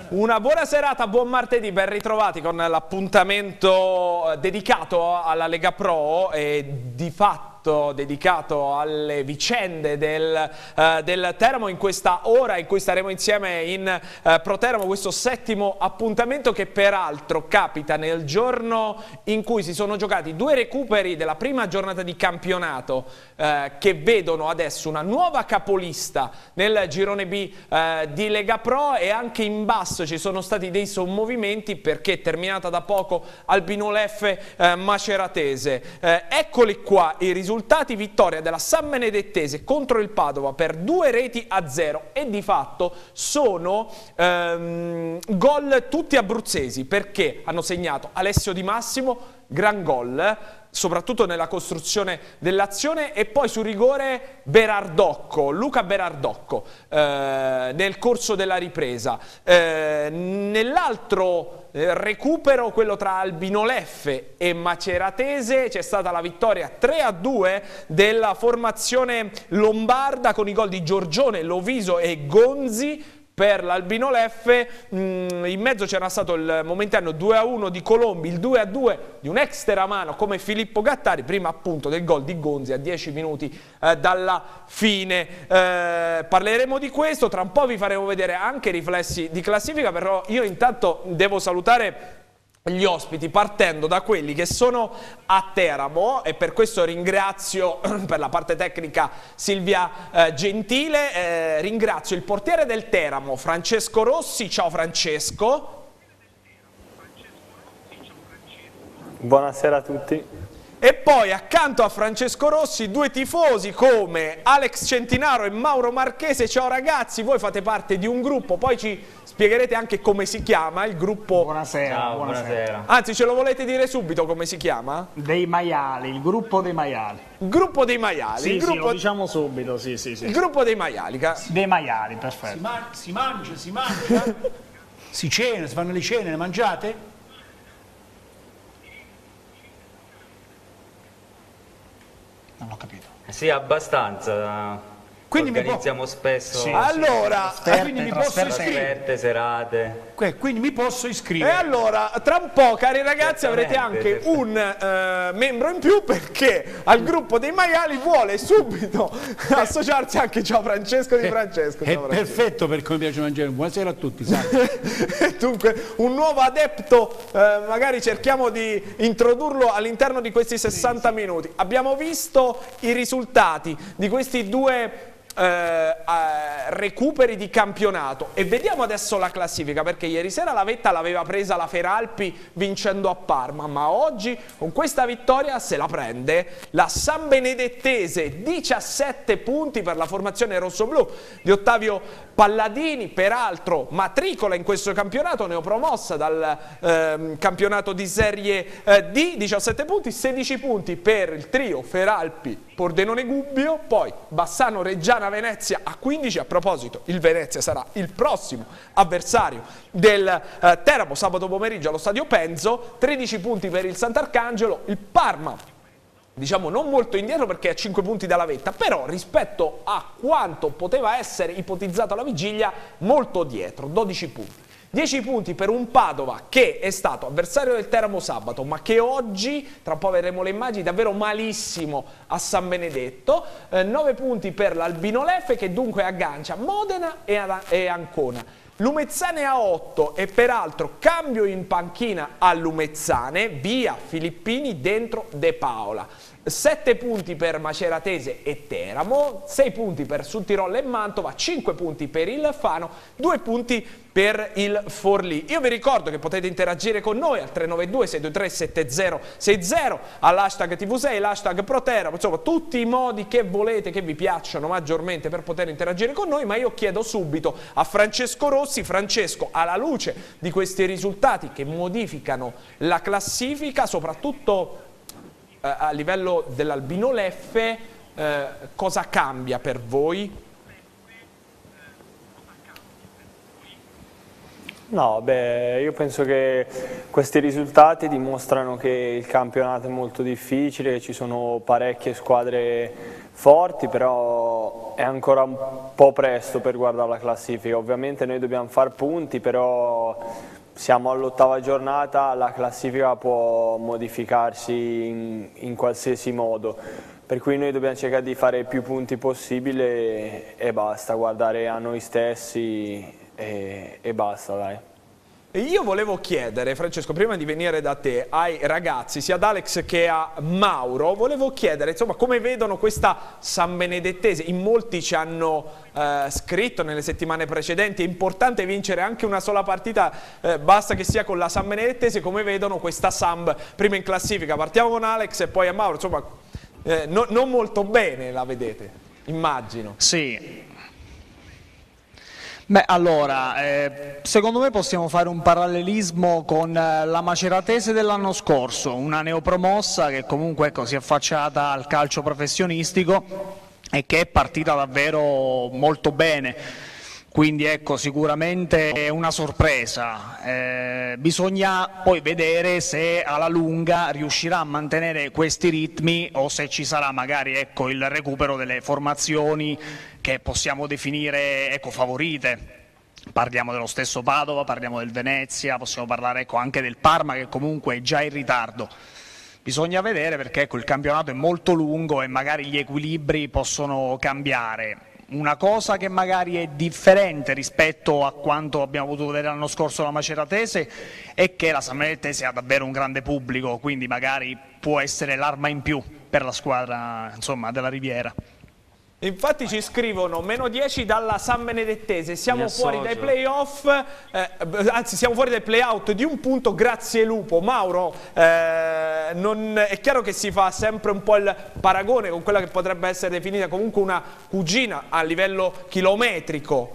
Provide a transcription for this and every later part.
Una buona serata, buon martedì, ben ritrovati con l'appuntamento dedicato alla Lega Pro e di fatto dedicato alle vicende del Teramo in questa ora in cui staremo insieme in Pro Teramo, questo settimo appuntamento che peraltro capita nel giorno in cui si sono giocati due recuperi della prima giornata di campionato che vedono adesso una nuova capolista nel girone B di Lega Pro, e anche in basso ci sono stati dei sommovimenti perché è terminata da poco Albinoleffe Maceratese. Eccoli qua i risultati: vittoria della San Benedettese contro il Padova per 2-0 e di fatto sono gol tutti abruzzesi, perché hanno segnato Alessio Di Massimo, gran gol, soprattutto nella costruzione dell'azione, e poi su rigore Luca Berardocco nel corso della ripresa. Nell'altro recupero, quello tra Albinoleffe e Maceratese, c'è stata la vittoria 3-2 della formazione lombarda con i gol di Giorgione, Loviso e Gonzi. Per l'Albinoleffe in mezzo c'era stato il momentaneo 2-1 di Colombi, il 2-2 di un ex teramano come Filippo Gattari, prima appunto del gol di Gonzi a 10 minuti dalla fine. Parleremo di questo, tra un po' vi faremo vedere anche i riflessi di classifica, però io intanto devo salutare gli ospiti partendo da quelli che sono a Teramo, e per questo ringrazio per la parte tecnica Silvia Gentile, ringrazio il portiere del Teramo Francesco Rossi. Ciao Francesco. Buonasera a tutti. E poi accanto a Francesco Rossi due tifosi come Alex Centinaro e Mauro Marchese. Ciao ragazzi, voi fate parte di un gruppo, poi ci spiegherete anche come si chiama il gruppo. Buonasera. Ciao, buonasera. Anzi, ce lo volete dire subito come si chiama? Dei maiali, il gruppo dei maiali. Gruppo dei maiali. Sì, il gruppo... lo diciamo subito, sì. Il gruppo dei maiali. Dei maiali, perfetto. Si mangia, si cena, si fanno le cene, le mangiate? Non ho capito. Sì, abbastanza. Quindi organizziamo spesso Sì. Allora, Quindi mi posso iscrivere. trasferte, serate. Quindi mi posso e iscrivere. allora, tra un po', cari ragazzi, avrete anche Certamente. un membro in più, perché al gruppo dei maiali vuole subito associarsi anche Ciao Francesco di Francesco. È Ciao, Francesco. perfetto per come piace mangiare. Buonasera a tutti. Dunque, un nuovo adepto, magari cerchiamo di introdurlo all'interno di questi 60 minuti. Abbiamo visto i risultati di questi due recuperi di campionato e vediamo adesso la classifica, perché ieri sera la vetta l'aveva presa la Feralpi vincendo a Parma, ma oggi con questa vittoria se la prende la San Benedettese. 17 punti per la formazione rossoblù di Ottavio Palladini, peraltro matricola in questo campionato, neopromossa dal campionato di Serie D. 17 punti, 16 punti per il trio Feralpi, Pordenone, Gubbio, poi Bassano, Reggiana, Venezia a 15. A proposito, il Venezia sarà il prossimo avversario del Teramo sabato pomeriggio allo Stadio Penzo. 13 punti per il Sant'Arcangelo. Il Parma, diciamo, non molto indietro perché è a 5 punti dalla vetta, però rispetto a quanto poteva essere ipotizzato alla vigilia, molto dietro, 12 punti. 10 punti per un Padova che è stato avversario del Teramo sabato, ma che oggi, tra un po' vedremo le immagini, davvero malissimo a San Benedetto. 9 punti per l'Albinoleffe, che dunque aggancia Modena e Ancona. Lumezzane a 8 e peraltro cambio in panchina a Lumezzane, via Filippini, dentro De Paola. 7 punti per Maceratese e Teramo, 6 punti per Sudtirolo e Mantova, 5 punti per il Fano, 2 punti per il Forlì. Io vi ricordo che potete interagire con noi al 392 623 7060, all'hashtag TV6, l'hashtag ProTeramo, insomma tutti i modi che volete, che vi piacciono maggiormente per poter interagire con noi. Ma io chiedo subito a Francesco Rossi. Francesco, alla luce di questi risultati che modificano la classifica, soprattutto a livello dell'Albinoleffe, cosa cambia per voi? No, beh, io penso che questi risultati dimostrano che il campionato è molto difficile, che ci sono parecchie squadre forti, però è ancora un po' presto per guardare la classifica. Ovviamente noi dobbiamo fare punti, però siamo all'8ª giornata, la classifica può modificarsi in qualsiasi modo, per cui noi dobbiamo cercare di fare più punti possibile e basta, guardare a noi stessi e basta, dai. E io volevo chiedere, Francesco, prima di venire da te, ai ragazzi, sia ad Alex che a Mauro, volevo chiedere, insomma, come vedono questa San Benedettese. In molti ci hanno scritto nelle settimane precedenti, è importante vincere anche una sola partita, basta che sia con la San Benedettese. Come vedono questa Samb prima in classifica? Partiamo con Alex e poi a Mauro, insomma, non molto bene la vedete, immagino. Sì. Beh, allora, secondo me possiamo fare un parallelismo con la Maceratese dell'anno scorso, una neopromossa che comunque, ecco, si è affacciata al calcio professionistico e che è partita davvero molto bene. Quindi ecco, sicuramente è una sorpresa, bisogna poi vedere se alla lunga riuscirà a mantenere questi ritmi o se ci sarà magari, ecco, il recupero delle formazioni che possiamo definire, ecco, favorite. Parliamo dello stesso Padova, parliamo del Venezia, possiamo parlare, ecco, anche del Parma che comunque è già in ritardo. Bisogna vedere perché, ecco, il campionato è molto lungo e magari gli equilibri possono cambiare. Una cosa che magari è differente rispetto a quanto abbiamo potuto vedere l'anno scorso alla Maceratese è che la San Benedettese ha davvero un grande pubblico, quindi magari può essere l'arma in più per la squadra, insomma, della Riviera. Infatti ci scrivono -10 dalla San Benedettese, siamo fuori dai playoff, anzi siamo fuori dai playout di un punto, grazie Lupo. Mauro, è chiaro che si fa sempre un po' il paragone con quella che potrebbe essere definita comunque una cugina a livello chilometrico.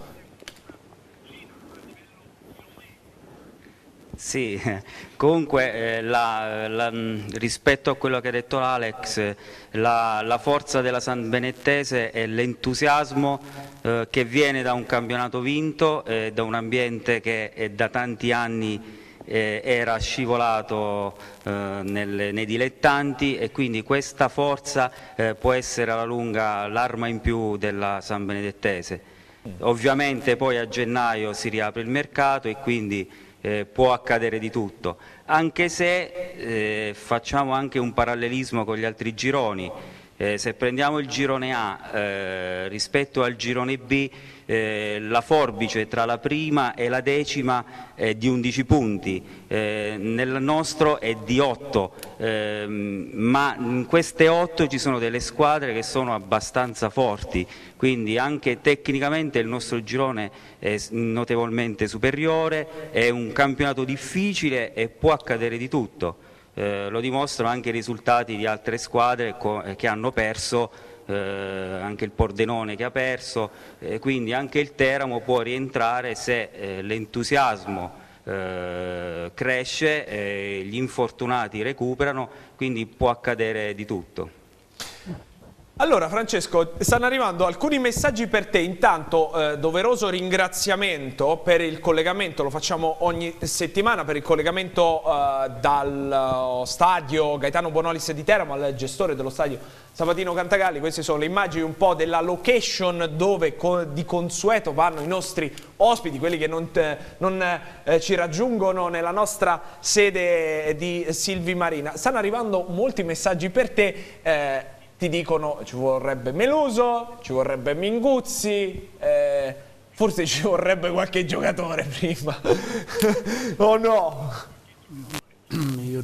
Sì, comunque rispetto a quello che ha detto Alex, la forza della San Benettese è l'entusiasmo che viene da un campionato vinto, da un ambiente che da tanti anni era scivolato nei dilettanti, e quindi questa forza può essere alla lunga l'arma in più della San Benedettese. Ovviamente poi a gennaio si riapre il mercato e quindi può accadere di tutto, anche se facciamo anche un parallelismo con gli altri gironi. Se prendiamo il girone A rispetto al girone B, la forbice tra la prima e la decima è di 11 punti, nel nostro è di 8, ma in queste 8 ci sono delle squadre che sono abbastanza forti, quindi anche tecnicamente il nostro girone è notevolmente superiore, è un campionato difficile e può accadere di tutto. Lo dimostrano anche i risultati di altre squadre che hanno perso, anche il Pordenone che ha perso, quindi anche il Teramo può rientrare se l'entusiasmo cresce, gli infortunati recuperano, quindi può accadere di tutto. Allora Francesco, stanno arrivando alcuni messaggi per te. Intanto doveroso ringraziamento per il collegamento, lo facciamo ogni settimana, per il collegamento dal stadio Gaetano Bonolis di Teramo al gestore dello stadio Sabatino Cantagalli. Queste sono le immagini un po' della location dove di consueto vanno i nostri ospiti, quelli che non ci raggiungono nella nostra sede di Silvi Marina. Stanno arrivando molti messaggi per te. Ti dicono ci vorrebbe Meluso, ci vorrebbe Minguzzi, forse ci vorrebbe qualche giocatore prima. Oh no? Io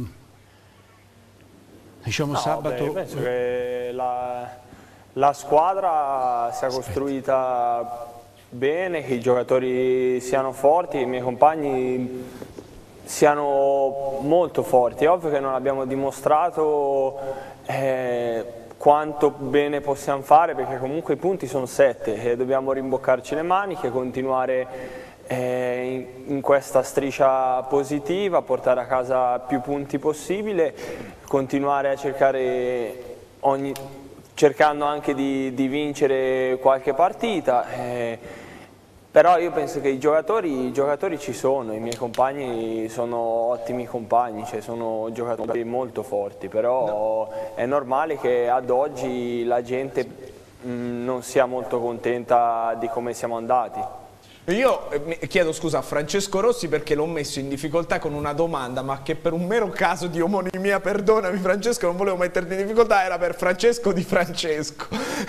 diciamo No, sabato. beh, penso che la squadra sia costruita bene, che i giocatori siano forti, che i miei compagni siano molto forti. È ovvio che non abbiamo dimostrato quanto bene possiamo fare, perché comunque i punti sono 7 e dobbiamo rimboccarci le maniche, continuare in questa striscia positiva, portare a casa più punti possibile, continuare a cercare cercando anche di vincere qualche partita. Però io penso che i giocatori ci sono, i miei compagni sono ottimi compagni, cioè sono giocatori molto forti, però è normale che ad oggi la gente non sia molto contenta di come siamo andati. Io chiedo scusa a Francesco Rossi perché l'ho messo in difficoltà con una domanda, ma che per un mero caso di omonimia, perdonami Francesco, non volevo metterti in difficoltà, era per Francesco di Francesco.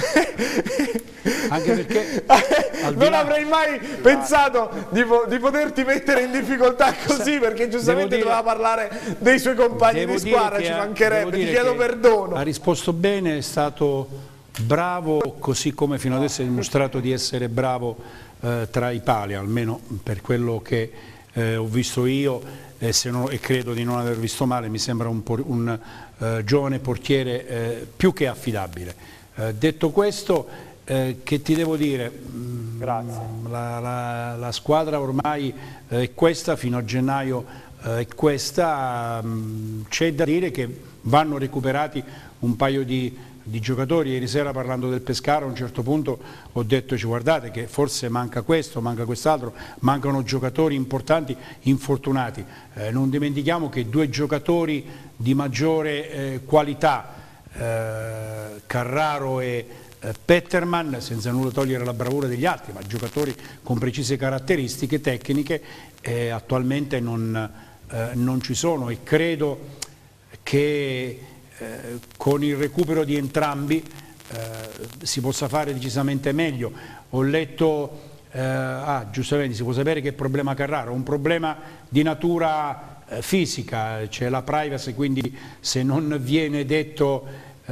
Anche perché non avrei mai pensato di poterti mettere in difficoltà così, perché giustamente doveva parlare dei suoi compagni di squadra, ci mancherebbe, ti chiedo perdono. Ha risposto bene, è stato bravo, così come fino adesso ha dimostrato di essere bravo tra i pali, almeno per quello che ho visto io e credo di non aver visto male. Mi sembra un giovane portiere più che affidabile. Detto questo, che ti devo dire? Grazie. La squadra ormai è questa, fino a gennaio è questa. C'è da dire che vanno recuperati un paio di giocatori. Ieri sera, parlando del Pescara, a un certo punto ho detto: guardate che forse manca questo, manca quest'altro, mancano giocatori importanti infortunati. Non dimentichiamo che 2 giocatori di maggiore qualità, Carraro e Petterman, senza nulla togliere la bravura degli altri, ma giocatori con precise caratteristiche tecniche, attualmente non ci sono, e credo che con il recupero di entrambi si possa fare decisamente meglio. Ho letto, giustamente si può sapere che problema Carraro, un problema di natura fisica, c'è la privacy, quindi se non viene detto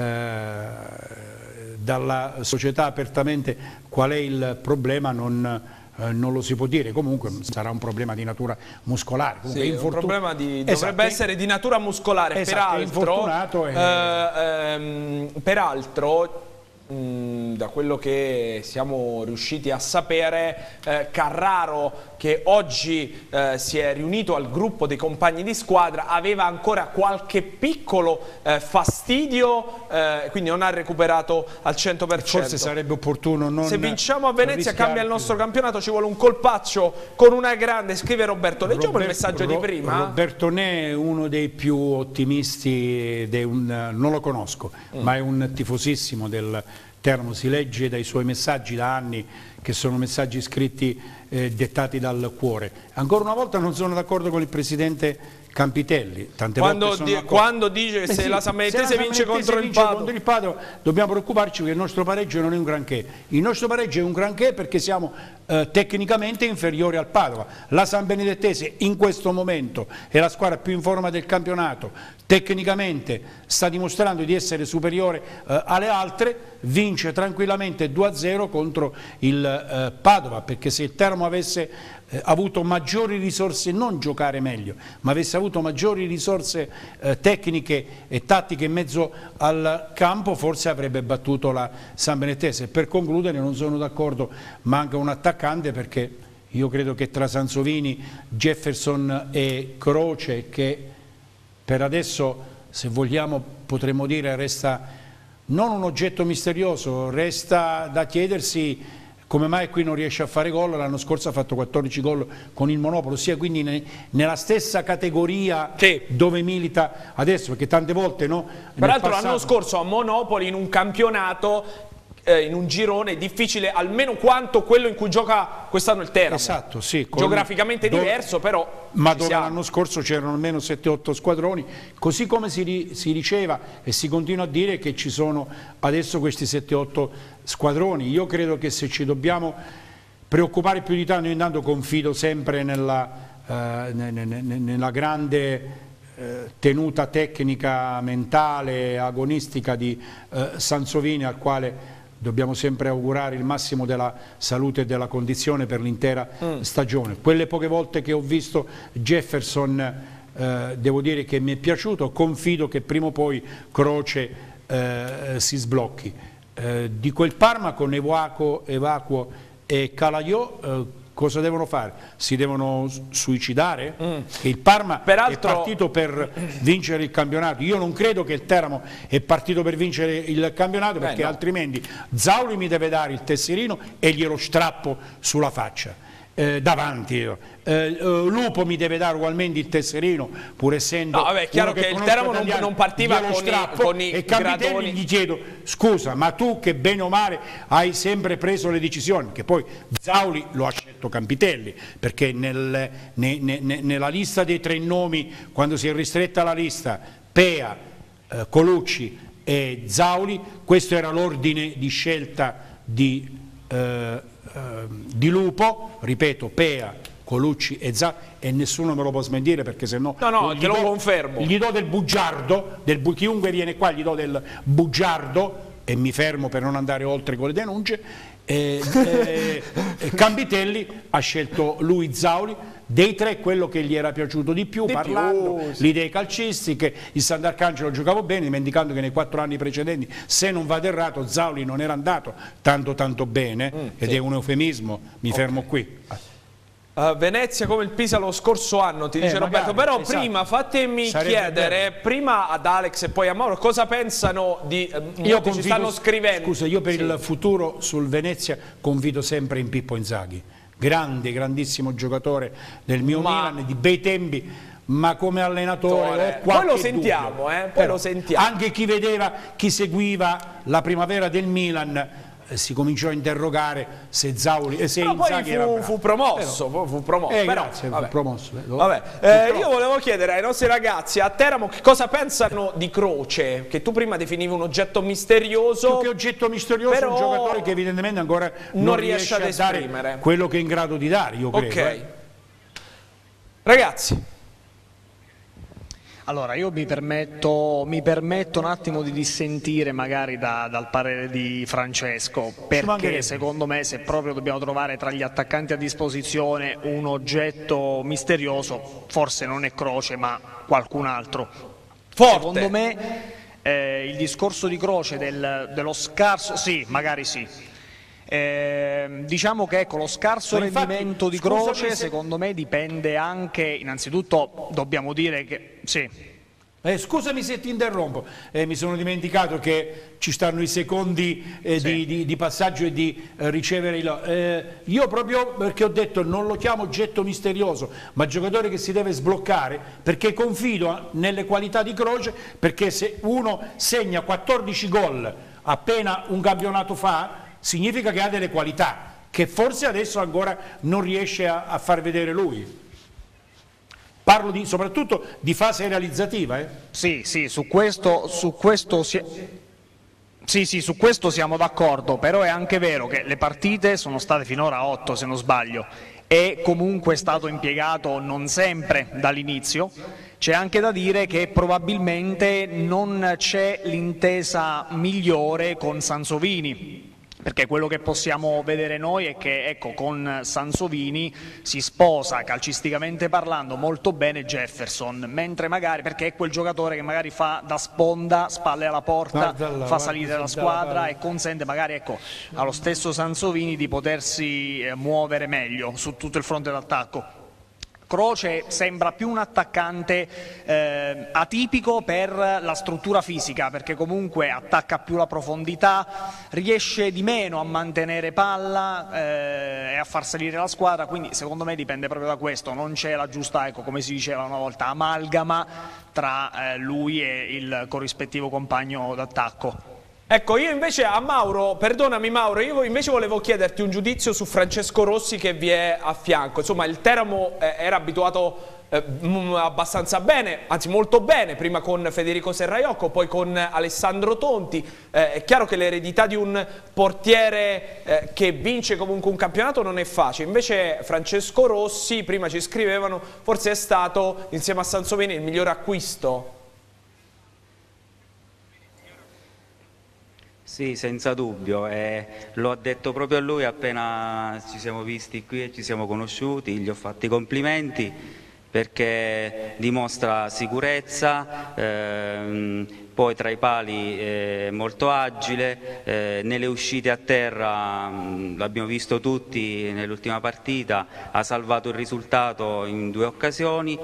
dalla società apertamente qual è il problema non lo si può dire. Comunque sarà un problema di natura muscolare. Comunque sì, un problema dovrebbe essere di natura muscolare. Esatto, peraltro da quello che siamo riusciti a sapere, Carraro, che oggi si è riunito al gruppo dei compagni di squadra, aveva ancora qualche piccolo fastidio, quindi non ha recuperato al 100%. Forse sarebbe opportuno non. Se vinciamo a Venezia cambia il nostro campionato, ci vuole un colpaccio con una grande, scrive Roberto. Leggiamo il messaggio di prima. Roberto Ne è uno dei più ottimisti, non lo conosco, ma è un tifosissimo del Teramo, si legge dai suoi messaggi da anni, che sono messaggi scritti dettati dal cuore. Ancora una volta non sono d'accordo con il presidente Campitelli, quando dice che se la San Benedetese vince contro il Padova, dobbiamo preoccuparci perché il nostro pareggio non è un granché. Il nostro pareggio è un granché perché siamo tecnicamente inferiori al Padova. La San Benedettese in questo momento è la squadra più in forma del campionato, tecnicamente sta dimostrando di essere superiore alle altre, vince tranquillamente 2-0 contro il Padova, perché se il Teramo avesse avuto maggiori risorse, non giocare meglio, ma avesse avuto maggiori risorse tecniche e tattiche in mezzo al campo, forse avrebbe battuto la San Benedettese. Per concludere, non sono d'accordo, manca un attaccante, perché io credo che tra Sansovini, Jefferson e Croce, che per adesso, se vogliamo, potremmo dire resta non un oggetto misterioso, resta da chiedersi come mai qui non riesce a fare gol. L'anno scorso ha fatto 14 gol con il Monopolo, sia quindi nella stessa categoria dove milita adesso, perché tante volte peraltro l'anno scorso a Monopoli, in un campionato, in un girone difficile almeno quanto quello in cui gioca quest'anno il Teramo. Esatto, sì. Geograficamente diverso, però. Ma dove l'anno scorso c'erano almeno 7-8 squadroni, così come si diceva e si continua a dire che ci sono adesso questi 7-8 squadroni. Io credo che se ci dobbiamo preoccupare più di tanto, io intanto confido sempre nella grande tenuta tecnica, mentale, agonistica di Sansovini, al quale dobbiamo sempre augurare il massimo della salute e della condizione per l'intera stagione. Quelle poche volte che ho visto Jefferson, devo dire che mi è piaciuto, confido che prima o poi Croce si sblocchi. Di quel Parma con Evacuo e Calaiò, cosa devono fare? Si devono suicidare? Che il Parma è partito per vincere il campionato. Io non credo che il Teramo è partito per vincere il campionato, perché altrimenti Zauli mi deve dare il tesserino e glielo strappo sulla faccia. davanti. Lupo mi deve dare ugualmente il tesserino, pur essendo... No, vabbè, è chiaro che il Teramo non partiva con i e Capitelli gradoni. gli chiedo, scusa, ma tu che bene o male hai sempre preso le decisioni, che poi Zauli lo ha scelto Campitelli, perché nella lista dei 3 nomi, quando si è ristretta la lista, Pea, Colucci e Zauli, questo era l'ordine di scelta di Lupo, ripeto, Pea, Colucci e Zauli, e nessuno me lo può smentire, perché se no te lo confermo. Gli do del bugiardo, chiunque viene qua gli do del bugiardo, e mi fermo per non andare oltre con le denunce. Campitelli ha scelto lui, Zauli, dei 3 quello che gli era piaciuto di più, parlando, le idee calcistiche. Il Sant'Arcangelo giocavo bene, dimenticando che nei 4 anni precedenti, se non vado errato, Zauli non era andato tanto bene, ed è un eufemismo, mi fermo qui. Venezia come il Pisa lo scorso anno, ti dice Roberto, però esatto. Prima fatemi chiedere, prima ad Alex e poi a Mauro, cosa pensano di... ci stanno scrivendo. Scusa, io per il futuro sul Venezia confido sempre in Pippo Inzaghi, grandissimo giocatore del mio Milan, di bei tempi, ma come allenatore poi lo sentiamo, poi lo sentiamo. Anche chi seguiva la primavera del Milan si cominciò a interrogare se Zauli e se Inzaghi era bravo. Fu promosso, però, grazie, vabbè. Fu promosso. Io volevo chiedere ai nostri ragazzi a Teramo che cosa pensano di Croce, che tu prima definivi un oggetto misterioso. Più che oggetto misterioso, però un giocatore che evidentemente ancora non riesce ad esprimere quello che è in grado di dare, io credo. Ok. Ragazzi. Allora, io mi permetto un attimo di dissentire magari dal parere di Francesco, perché secondo me, se proprio dobbiamo trovare tra gli attaccanti a disposizione un oggetto misterioso, forse non è Croce ma qualcun altro. Forte. Secondo me il discorso di Croce dello scarso, sì, magari sì. Diciamo che lo scarso rendimento di Croce secondo me dipende anche, innanzitutto dobbiamo dire che scusami se ti interrompo, mi sono dimenticato che ci stanno i secondi di passaggio e di ricevere io proprio perché ho detto non lo chiamo oggetto misterioso, ma giocatore che si deve sbloccare, perché confido nelle qualità di Croce, perché se uno segna 14 gol appena un campionato fa, significa che ha delle qualità che forse adesso ancora non riesce a far vedere lui. Parlo soprattutto di fase realizzativa. Sì, su questo siamo d'accordo, però è anche vero che le partite sono state finora 8 se non sbaglio, e comunque è stato impiegato non sempre dall'inizio. C'è anche da dire che probabilmente non c'è l'intesa migliore con Sansovini, perché quello che possiamo vedere noi è che con Sansovini si sposa calcisticamente parlando molto bene Jefferson, mentre magari, perché è quel giocatore che magari fa da sponda, spalle alla porta, fa salire la squadra e consente magari allo stesso Sansovini di potersi muovere meglio su tutto il fronte d'attacco. Croce sembra più un attaccante atipico per la struttura fisica, perché comunque attacca più la profondità, riesce di meno a mantenere palla e a far salire la squadra, quindi secondo me dipende proprio da questo, non c'è la giusta, come si diceva una volta, amalgama tra lui e il corrispettivo compagno d'attacco. Ecco, io invece a Mauro, perdonami Mauro, io invece volevo chiederti un giudizio su Francesco Rossi che vi è a fianco. Insomma, il Teramo era abituato abbastanza bene, anzi molto bene, prima con Federico Serraiocco, poi con Alessandro Tonti. È chiaro che l'eredità di un portiere che vince comunque un campionato non è facile, invece Francesco Rossi, prima ci scrivevano, forse è stato, insieme a Sansovini, il miglior acquisto. Sì, senza dubbio, lo ha detto proprio a lui appena ci siamo visti qui e ci siamo conosciuti, gli ho fatto i complimenti perché dimostra sicurezza, poi tra i pali è molto agile, nelle uscite a terra l'abbiamo visto tutti nell'ultima partita, ha salvato il risultato in 2 occasioni,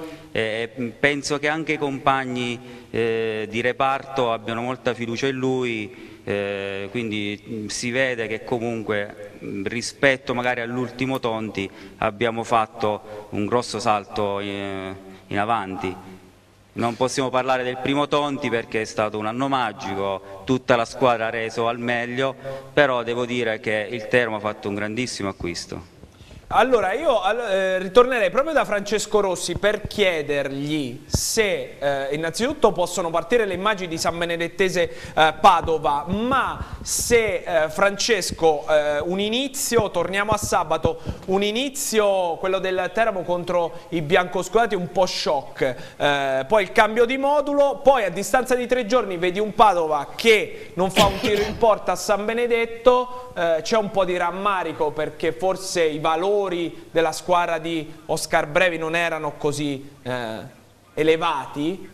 penso che anche i compagni di reparto abbiano molta fiducia in lui. quindi si vede che comunque rispetto magari all'ultimo Tonti abbiamo fatto un grosso salto in avanti. Non possiamo parlare del primo Tonti perché è stato un anno magico, tutta la squadra ha reso al meglio, però devo dire che il Teramo ha fatto un grandissimo acquisto. Allora io ritornerei proprio da Francesco Rossi per chiedergli se innanzitutto possono partire le immagini di San Benedettese Padova, ma se Francesco un inizio, torniamo a sabato, un inizio, quello del Teramo contro i biancoscudati, un po' shock, poi il cambio di modulo, poi a distanza di 3 giorni vedi un Padova che non fa un tiro in porta a San Benedetto, c'è un po' di rammarico perché forse i valori della squadra di Oscar Brevi non erano così elevati?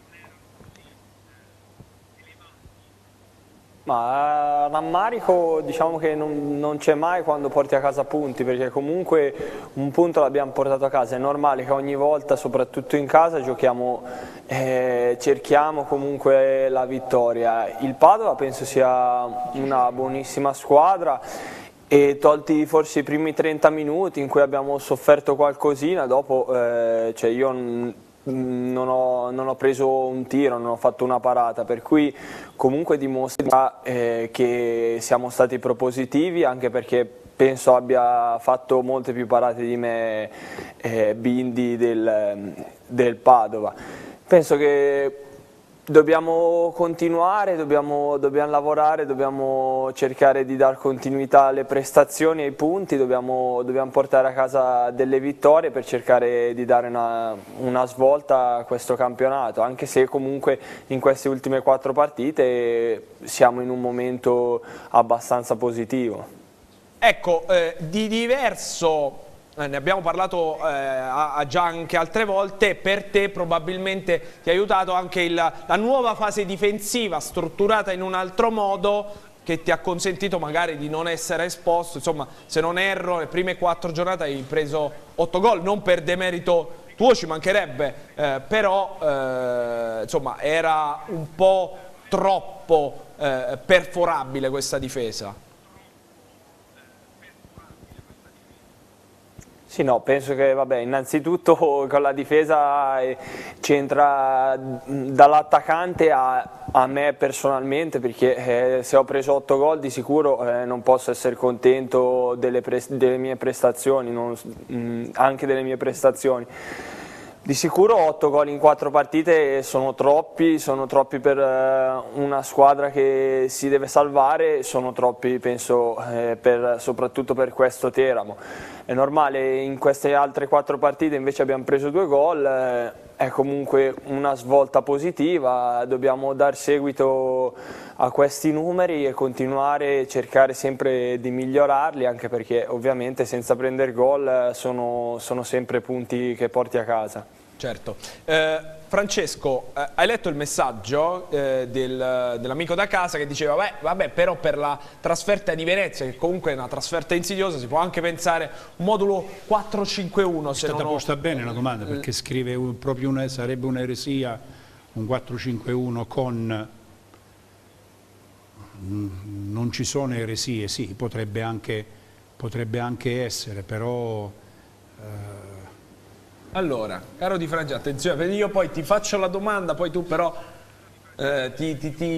Ma rammarico diciamo che non c'è mai quando porti a casa punti, perché comunque un punto l'abbiamo portato a casa. È normale che ogni volta, soprattutto in casa, giochiamo, cerchiamo comunque la vittoria. Il Padova penso sia una buonissima squadra, e tolti forse i primi 30 minuti in cui abbiamo sofferto qualcosina, dopo cioè io non ho preso un tiro, non ho fatto una parata, per cui comunque dimostra che siamo stati propositivi, anche perché penso abbia fatto molte più parate di me Bindi del Padova. Penso che dobbiamo continuare, dobbiamo lavorare, dobbiamo cercare di dar continuità alle prestazioni e ai punti, dobbiamo portare a casa delle vittorie per cercare di dare una svolta a questo campionato, anche se comunque in queste ultime 4 partite siamo in un momento abbastanza positivo. Ecco, di diverso... ne abbiamo parlato già anche altre volte, per te probabilmente ti ha aiutato anche la nuova fase difensiva strutturata in un altro modo, che ti ha consentito magari di non essere esposto. Insomma, se non erro, le prime 4 giornate hai preso 8 gol, non per demerito tuo, ci mancherebbe, però insomma era un po' troppo perforabile questa difesa. Sì, no, penso che vabbè, innanzitutto con la difesa c'entra dall'attaccante a me personalmente, perché se ho preso 8 gol di sicuro non posso essere contento delle mie prestazioni, anche delle mie prestazioni. Di sicuro 8 gol in 4 partite sono troppi per una squadra che si deve salvare, sono troppi penso soprattutto per questo Teramo. È normale, in queste altre 4 partite invece abbiamo preso 2 gol, è comunque una svolta positiva, dobbiamo dar seguito a questi numeri e continuare a cercare sempre di migliorarli, anche perché ovviamente senza prendere gol sono sempre punti che porti a casa. Certo. Francesco, hai letto il messaggio dell'amico da casa che diceva vabbè, però per la trasferta di Venezia, che comunque è una trasferta insidiosa, si può anche pensare un modulo 4-5-1. È stata posta bene la domanda, perché scrive proprio sarebbe un'eresia un 4-5-1 con... Non ci sono eresie, sì, potrebbe anche essere, però... Allora, caro Di Frangia, attenzione, perché io poi ti faccio la domanda, poi tu però ti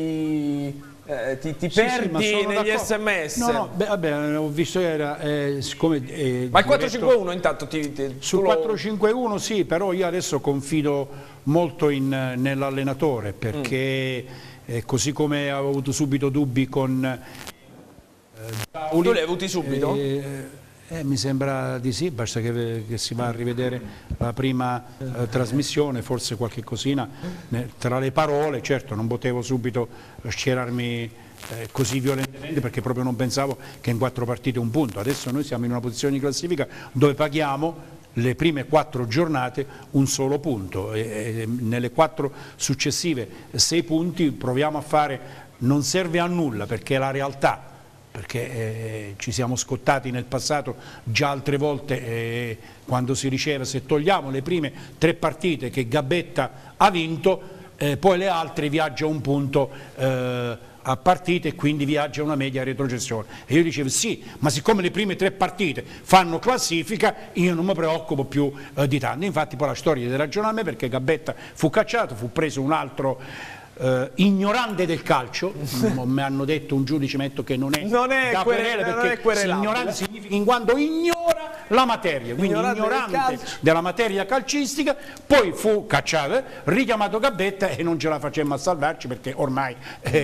perdi negli sms. No, vabbè, ho visto che era... siccome, ma il 4-5-1 intanto sul 4-5-1 sì, però io adesso confido molto nell'allenatore, perché così come avevo avuto subito dubbi con... tu li hai avuti subito? Mi sembra di sì, basta che si va a rivedere la prima trasmissione, forse qualche cosina tra le parole. Certo, non potevo subito schierarmi così violentemente, perché proprio non pensavo che in 4 partite un punto. Adesso noi siamo in una posizione di classifica dove paghiamo le prime 4 giornate un solo punto, e nelle 4 successive 6 punti proviamo a fare, non serve a nulla perché è la realtà, perché ci siamo scottati nel passato già altre volte quando si riceve. Se togliamo le prime 3 partite che Gabetta ha vinto, poi le altre viaggia un punto a partite e quindi viaggia una media retrocessione. E io dicevo sì, ma siccome le prime 3 partite fanno classifica, io non mi preoccupo più di tanto. Infatti poi la storia di ragione a me, perché Gabetta fu cacciato, fu preso un altro ignorante del calcio, mi hanno detto un giudice metto che non è da querela, perché ignorante significa in quanto ignora la materia, quindi ignorante della materia calcistica. Poi fu cacciato, richiamato Gabetta e non ce la facemmo a salvarci perché ormai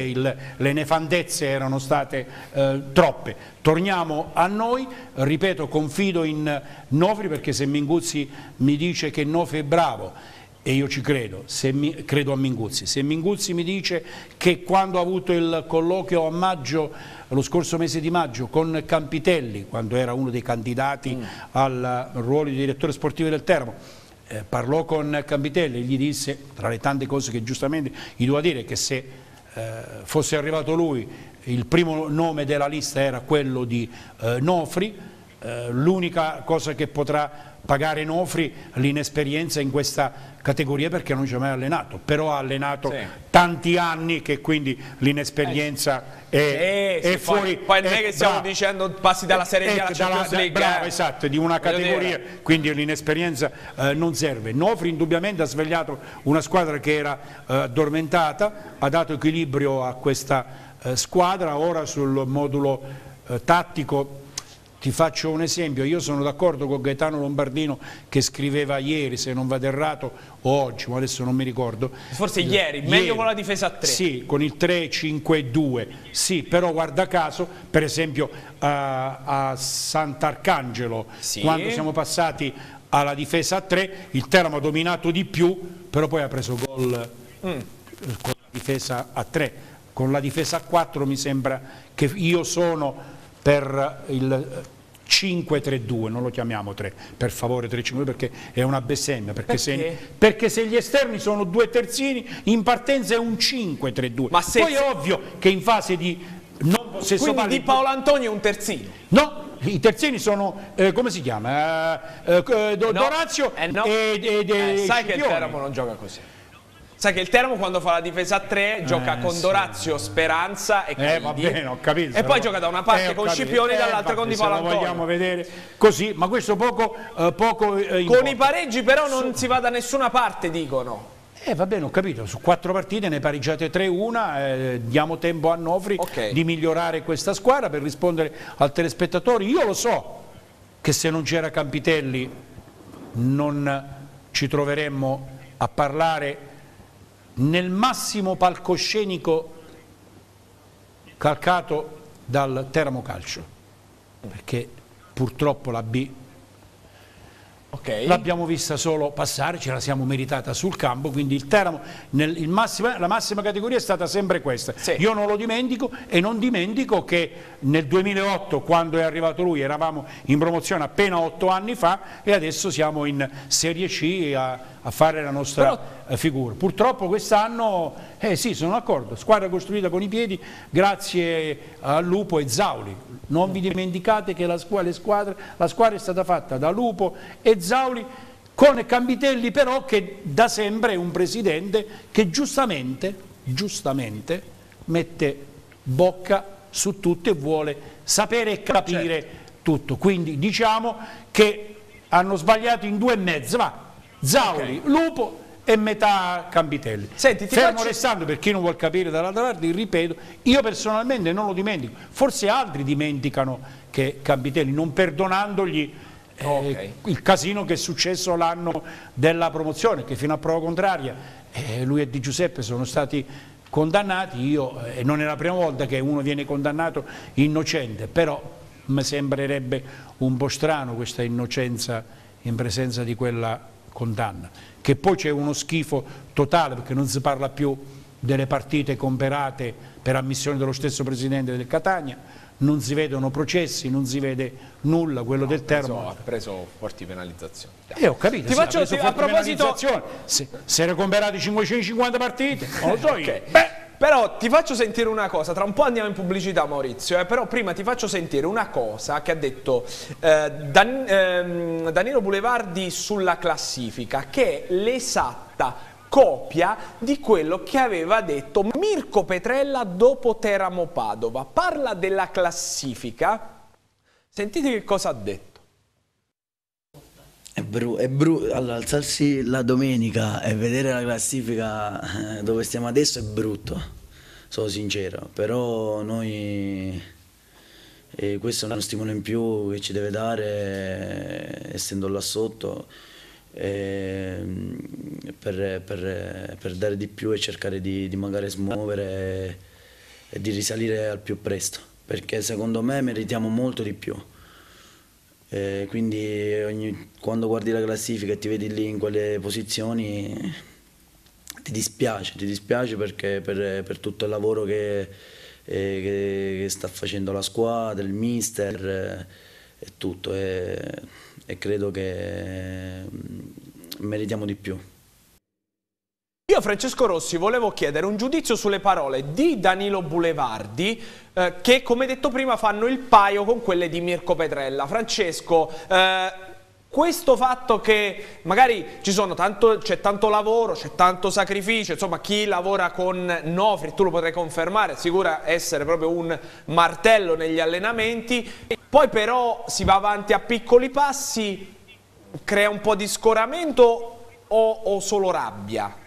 le nefandezze erano state troppe. Torniamo a noi, ripeto, confido in Nofri, perché se Minguzzi mi dice che Nofri è bravo, e io ci credo, credo a Minguzzi. Se Minguzzi mi dice che quando ha avuto il colloquio a maggio, lo scorso mese di maggio, con Campitelli, quando era uno dei candidati al ruolo di direttore sportivo del Teramo, parlò con Campitelli e gli disse, tra le tante cose che giustamente gli doveva dire, che se fosse arrivato lui il primo nome della lista era quello di Nofri, l'unica cosa che potrà pagare Nofri l'inesperienza in questa categoria, perché non ci ha mai allenato, però ha allenato tanti anni, che quindi l'inesperienza è fuori. Poi non è che stiamo dicendo passi dalla Serie B alla Champions League. Bravo, esatto, di una categoria, quindi l'inesperienza non serve. Nofri indubbiamente ha svegliato una squadra che era addormentata, ha dato equilibrio a questa squadra. Ora sul modulo tattico ti faccio un esempio, io sono d'accordo con Gaetano Lombardino che scriveva ieri, se non vado errato, o oggi, ma adesso non mi ricordo. Forse ieri, meglio con la difesa a 3. Sì, con il 3-5-2, sì, però guarda caso, per esempio a Sant'Arcangelo, quando siamo passati alla difesa a 3, il Teramo ha dominato di più, però poi ha preso gol con la difesa a 3. Con la difesa a 4 mi sembra che io sono per il 5-3-2, non lo chiamiamo 3, per favore 3-5-2, perché è una bestemmia, perché se gli esterni sono 2 terzini, in partenza è un 5-3-2, poi è ovvio che in fase di non possesso palla, quindi Di Paolo Antonio è un terzino? No, i terzini sono, come si chiama? Dorazio e sai che il Teramo non gioca così. Sai che il Teramo quando fa la difesa a 3 gioca con Dorazio, Speranza e Caidi. Va bene, ho capito. E poi gioca da una parte con Scipioni, dall'altra con Di Paolo Antonio. Lo vogliamo vedere così, ma questo poco con i pareggi però non si va da nessuna parte, dicono. Va bene, ho capito, su 4 partite ne pareggiate 3-1, diamo tempo a Nofri di migliorare questa squadra. Per rispondere al telespettatore, io lo so che se non c'era Campitelli non ci troveremmo a parlare nel massimo palcoscenico calcato dal Teramo Calcio, perché purtroppo la B l'abbiamo vista solo passare, ce la siamo meritata sul campo, quindi il Teramo la massima categoria è stata sempre questa. Io non lo dimentico, e non dimentico che nel 2008, quando è arrivato lui, eravamo in promozione appena 8 anni fa e adesso siamo in Serie C a fare la nostra figura. Purtroppo quest'anno, sì, sono d'accordo, squadra costruita con i piedi grazie a Lupo e Zauli. Non vi dimenticate che la squadra è stata fatta da Lupo e Zauli, con Campitelli però che da sempre è un presidente che giustamente mette bocca su tutto e vuole sapere e capire tutto. Quindi diciamo che hanno sbagliato in 2 e mezzo, Zauli, Lupo e metà Campitelli. Senti, fermo restando, per chi non vuol capire dall'altra parte, ripeto, io personalmente non lo dimentico, forse altri dimenticano che Campitelli, non perdonandogli il casino che è successo l'anno della promozione, che fino a prova contraria lui e Di Giuseppe sono stati condannati. Non è la prima volta che uno viene condannato innocente, però mi sembrerebbe un po' strano questa innocenza in presenza di quella condanna, che poi c'è uno schifo totale, perché non si parla più delle partite comperate per ammissione dello stesso presidente del Catania, non si vedono processi, non si vede nulla. Quello del Teramo ha preso forti penalizzazioni. Ho capito, a proposito, se era comperati 550 partite, non lo so io. Però ti faccio sentire una cosa, tra un po' andiamo in pubblicità, Maurizio, però prima ti faccio sentire una cosa che ha detto Danilo Bulevardi sulla classifica, che è l'esatta copia di quello che aveva detto Mirko Petrella dopo Teramo Padova. Parla della classifica. Sentite che cosa ha detto. Allora, alzarsi la domenica e vedere la classifica dove stiamo adesso è brutto, sono sincero, però noi questo è uno stimolo in più che ci deve dare, essendo là sotto, per dare di più e cercare di magari smuovere e di risalire al più presto, perché secondo me meritiamo molto di più. Quindi quando guardi la classifica e ti vedi lì in quelle posizioni ti dispiace perché per tutto il lavoro che sta facendo la squadra, il mister e tutto, e credo che meritiamo di più. Io, Francesco Rossi, volevo chiedere un giudizio sulle parole di Danilo Bulevardi che, come detto prima, fanno il paio con quelle di Mirko Petrella. Francesco, questo fatto che magari c'è tanto lavoro, c'è tanto sacrificio, insomma chi lavora con Nofri, tu lo potrai confermare, sicura essere proprio un martello negli allenamenti, poi però si va avanti a piccoli passi, crea un po' di scoramento o solo rabbia?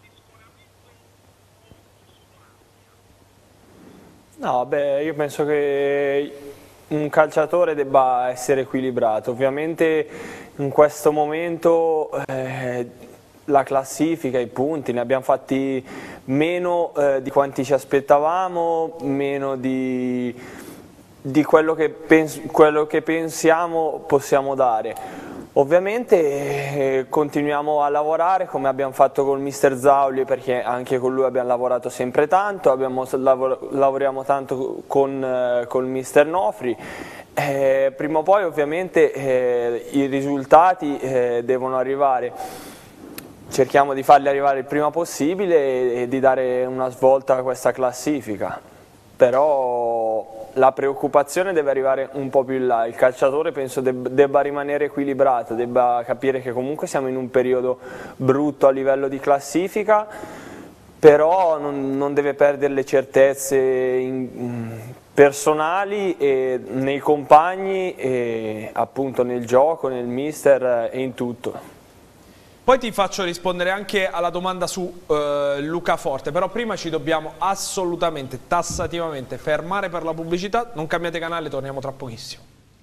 No, beh, io penso che un calciatore debba essere equilibrato. Ovviamente in questo momento la classifica, i punti, ne abbiamo fatti meno di quanti ci aspettavamo, meno di quello che pensiamo possiamo dare. Ovviamente continuiamo a lavorare come abbiamo fatto con mister Zauli, perché anche con lui abbiamo lavorato sempre tanto, lavoriamo tanto con mister Nofri. Prima o poi ovviamente i risultati devono arrivare, cerchiamo di farli arrivare il prima possibile e di dare una svolta a questa classifica, però la preoccupazione deve arrivare un po' più in là. Il calciatore penso debba rimanere equilibrato, debba capire che comunque siamo in un periodo brutto a livello di classifica, però non deve perdere le certezze personali nei compagni e appunto nel gioco, nel mister e in tutto. Poi ti faccio rispondere anche alla domanda su Luca Forte, però prima ci dobbiamo assolutamente, tassativamente fermare per la pubblicità. Non cambiate canale, torniamo tra pochissimo.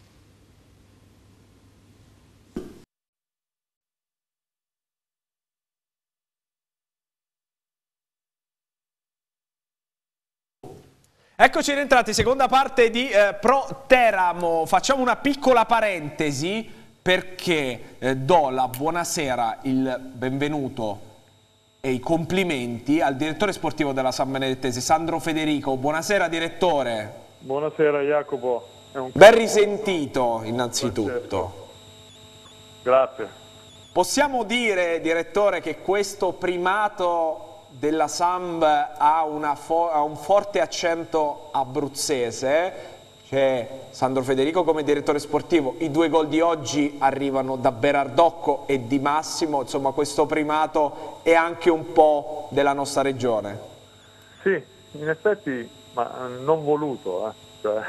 Eccoci rientrati, seconda parte di Pro Teramo. Facciamo una piccola parentesi perché do la buonasera, il benvenuto e i complimenti al direttore sportivo della San Benedettese, Sandro Federico. Buonasera direttore. Buonasera Jacopo. Ben risentito innanzitutto. Grazie. Possiamo dire, direttore, che questo primato della Samb ha un forte accento abruzzese? C'è Sandro Federico come direttore sportivo, i 2 gol di oggi arrivano da Berardocco e Di Massimo, insomma questo primato è anche un po' della nostra regione. Sì, in effetti, ma non voluto, cioè,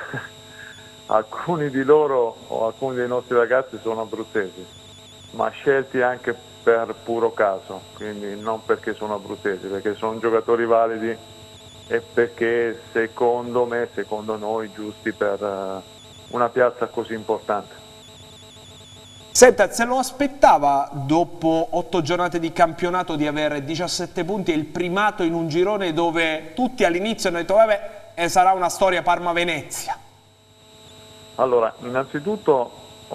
alcuni di loro o alcuni dei nostri ragazzi sono abruzzesi, ma scelti anche per puro caso, quindi non perché sono abruzzesi, perché sono giocatori validi e perché secondo me, secondo noi, giusti per una piazza così importante. Senta, se lo aspettava dopo 8 giornate di campionato di avere 17 punti e il primato in un girone dove tutti all'inizio hanno detto vabbè sarà una storia Parma-Venezia? Allora, innanzitutto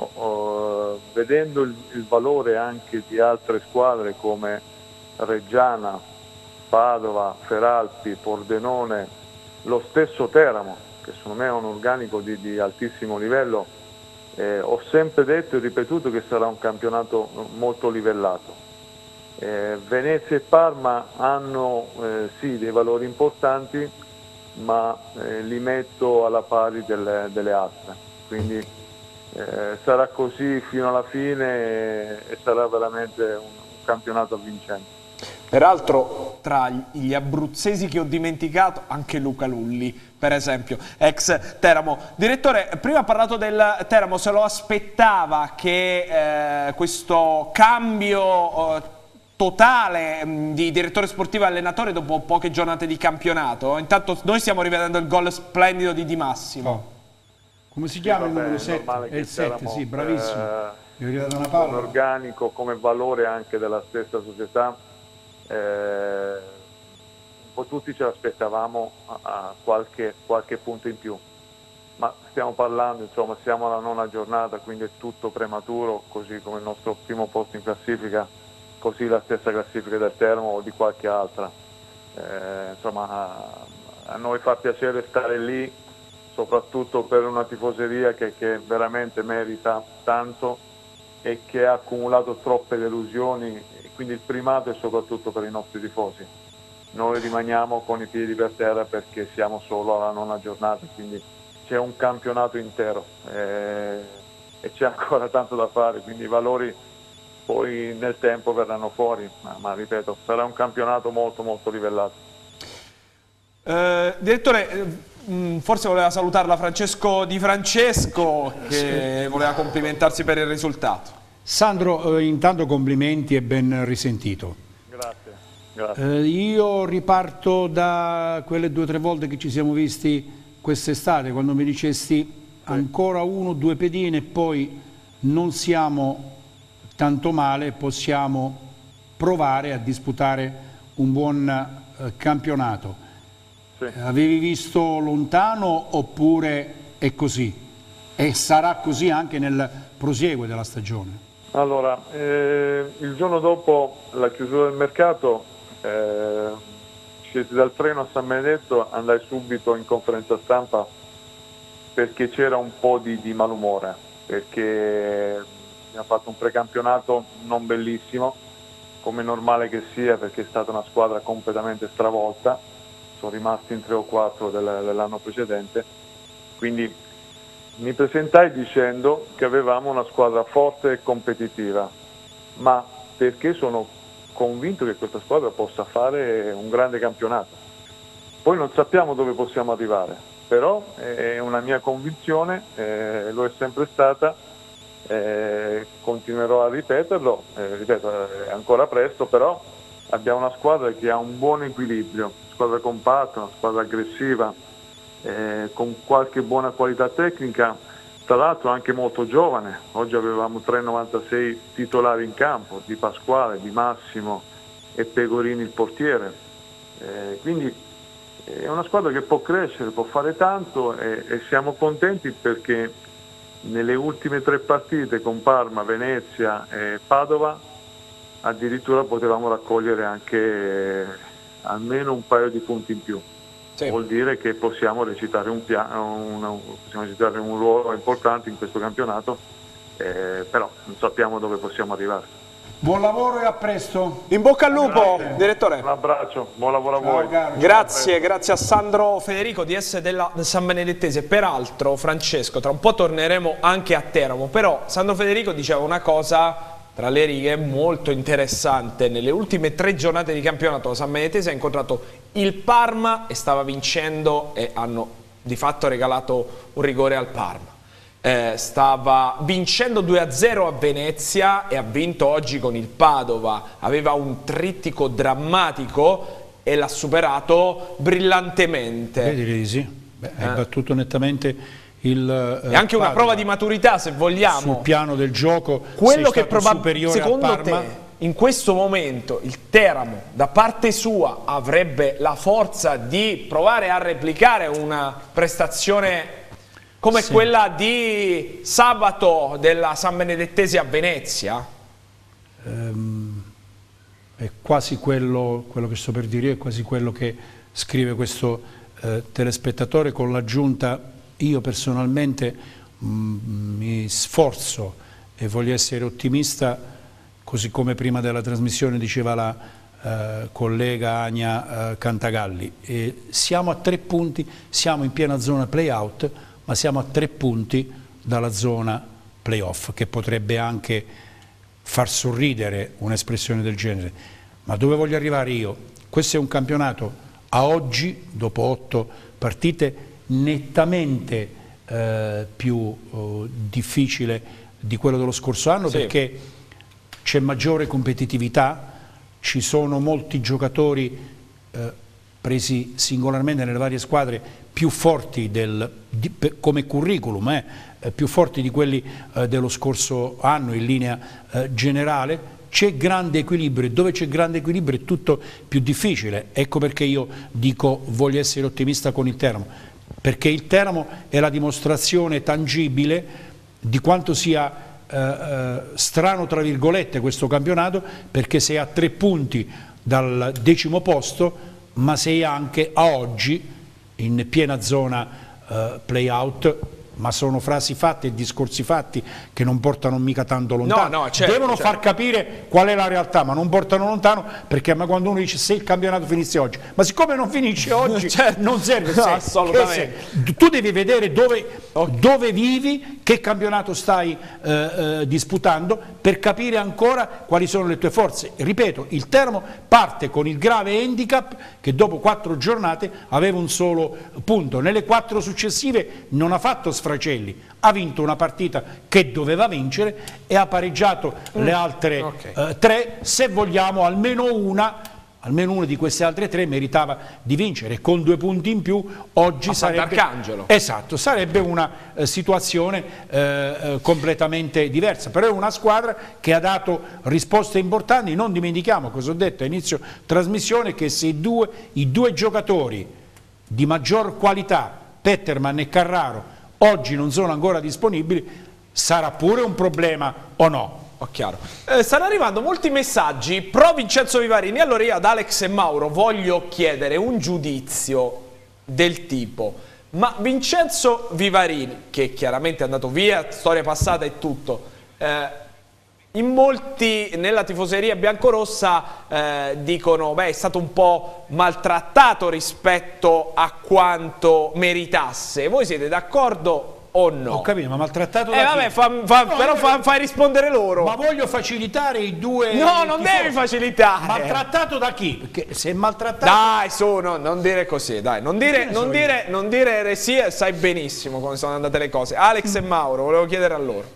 vedendo il valore anche di altre squadre come Reggiana, Padova, Feralpi, Pordenone, lo stesso Teramo, che secondo me è un organico di altissimo livello, ho sempre detto e ripetuto che sarà un campionato molto livellato. Venezia e Parma hanno sì dei valori importanti, ma li metto alla pari delle altre, quindi sarà così fino alla fine e sarà veramente un campionato vincente. Peraltro tra gli abruzzesi che ho dimenticato anche Luca Lulli, per esempio, ex Teramo. Direttore, prima ha parlato del Teramo, se lo aspettava che questo cambio totale di direttore sportivo e allenatore dopo poche giornate di campionato? Intanto noi stiamo rivedendo il gol splendido di Di Massimo. Come si chiama il numero 7? È il 7, sì, bravissimo. Un organico come valore anche della stessa società. Un po' tutti ce l'aspettavamo a qualche punto in più, ma stiamo parlando, insomma, siamo alla 9ª giornata, quindi è tutto prematuro, così come il nostro primo posto in classifica, così la stessa classifica del Teramo o di qualche altra. Insomma, a noi fa piacere stare lì, soprattutto per una tifoseria che veramente merita tanto e che ha accumulato troppe delusioni, e quindi il primato è soprattutto per i nostri tifosi. Noi rimaniamo con i piedi per terra perché siamo solo alla 9ª giornata, quindi c'è un campionato intero e c'è ancora tanto da fare, quindi i valori poi nel tempo verranno fuori, ma ripeto, sarà un campionato molto molto livellato. Direttore, forse voleva salutarla Francesco Di Francesco, che voleva complimentarsi per il risultato. Sandro, intanto complimenti e ben risentito. Grazie. Io riparto da quelle 2 o 3 volte che ci siamo visti quest'estate, quando mi dicesti ancora 1 o 2 pedine e poi non siamo tanto male, possiamo provare a disputare un buon campionato. Sì. Avevi visto lontano oppure è così? E sarà così anche nel prosieguo della stagione? Allora, il giorno dopo la chiusura del mercato, scesi dal treno a San Benedetto, andai subito in conferenza stampa perché c'era un po' di malumore, perché abbiamo fatto un precampionato non bellissimo, come è normale che sia, perché è stata una squadra completamente stravolta, sono rimasti in 3 o 4 dell'anno precedente, quindi mi presentai dicendo che avevamo una squadra forte e competitiva, ma perché sono convinto che questa squadra possa fare un grande campionato. Poi non sappiamo dove possiamo arrivare, però è una mia convinzione, lo è sempre stata, continuerò a ripeterlo, ripeto, è ancora presto, però abbiamo una squadra che ha un buon equilibrio, una squadra compatta, una squadra aggressiva, con qualche buona qualità tecnica, tra l'altro anche molto giovane. Oggi avevamo 3,96 titolari in campo, Di Pasquale, Di Massimo e Pegorini il portiere, quindi è una squadra che può crescere, può fare tanto e siamo contenti perché nelle ultime 3 partite con Parma, Venezia e Padova addirittura potevamo raccogliere anche almeno un paio di punti in più. Sì. Vuol dire che possiamo recitare un ruolo importante in questo campionato, però non sappiamo dove possiamo arrivare. Buon lavoro e a presto. In bocca al lupo, direttore. Un abbraccio, buon lavoro a voi. Grazie a Sandro Federico di S della San Benedettese. Peraltro, Francesco, tra un po' torneremo anche a Teramo, però Sandro Federico diceva una cosa tra le righe molto interessante. Nelle ultime 3 giornate di campionato la San Benedettese ha incontrato il Parma e stava vincendo e hanno di fatto regalato un rigore al Parma. Stava vincendo 2-0 a Venezia e ha vinto oggi con il Padova. Aveva un trittico drammatico e l'ha superato brillantemente. Direi di sì. Hai battuto nettamente il è anche una prova di maturità, se vogliamo, sul piano del gioco. Quello che superiore secondo al Parma. te in questo momento il Teramo da parte sua avrebbe la forza di provare a replicare una prestazione come quella di sabato della San Benedettese a Venezia? È quasi quello che sto per dire, è quasi quello che scrive questo telespettatore, con l'aggiunta: io personalmente mi sforzo e voglio essere ottimista, così come prima della trasmissione diceva la collega Ania Cantagalli, siamo a 3 punti, siamo in piena zona play-out, ma siamo a 3 punti dalla zona play-off, che potrebbe anche far sorridere un'espressione del genere. Ma dove voglio arrivare io? Questo è un campionato a oggi, dopo 8 partite, nettamente più difficile di quello dello scorso anno, sì, perché c'è maggiore competitività, ci sono molti giocatori presi singolarmente nelle varie squadre più forti come curriculum, più forti di quelli dello scorso anno in linea generale. C'è grande equilibrio, e dove c'è grande equilibrio è tutto più difficile. Ecco perché io dico voglio essere ottimista con il Teramo, perché il Teramo è la dimostrazione tangibile di quanto sia strano tra virgolette questo campionato, perché sei a 3 punti dal 10° posto, ma sei anche a oggi in piena zona play-out. Ma sono frasi fatte e discorsi fatti che non portano mica tanto lontano. No, certo, devono far capire qual è la realtà, ma non portano lontano, perché quando uno dice se il campionato finisse oggi, ma siccome non finisce oggi, certo, non serve. No, assolutamente. Tu devi vedere dove vivi, che campionato stai disputando, per capire ancora quali sono le tue forze. Ripeto, il Teramo parte con il grave handicap che dopo 4 giornate aveva un solo punto. Nelle 4 successive non ha fatto sfracelli, ha vinto una partita che doveva vincere e ha pareggiato le altre 3. Se vogliamo, almeno una di queste altre 3 meritava di vincere. Con 2 punti in più oggi sarebbe una situazione completamente diversa. Però è una squadra che ha dato risposte importanti. Non dimentichiamo, cosa ho detto a inizio trasmissione, che se i due giocatori di maggior qualità, Petterman e Carraro, oggi non sono ancora disponibili, sarà pure un problema o no? Chiaro. Stanno arrivando molti messaggi pro Vincenzo Vivarini. Allora io ad Alex e Mauro voglio chiedere un giudizio del tipo: ma Vincenzo Vivarini, che chiaramente è andato via, storia passata e tutto, in molti nella tifoseria biancorossa dicono beh, è stato un po' maltrattato rispetto a quanto meritasse. Voi siete d'accordo o no? Ho capito, ma maltrattato da vabbè, fai rispondere loro. Ma voglio facilitare i due. No, non devi facilitare. Maltrattato da chi? Perché se è maltrattato. Dai, non dire così, dai, non dire eresie, sai benissimo come sono andate le cose. Alex e Mauro, volevo chiedere a loro.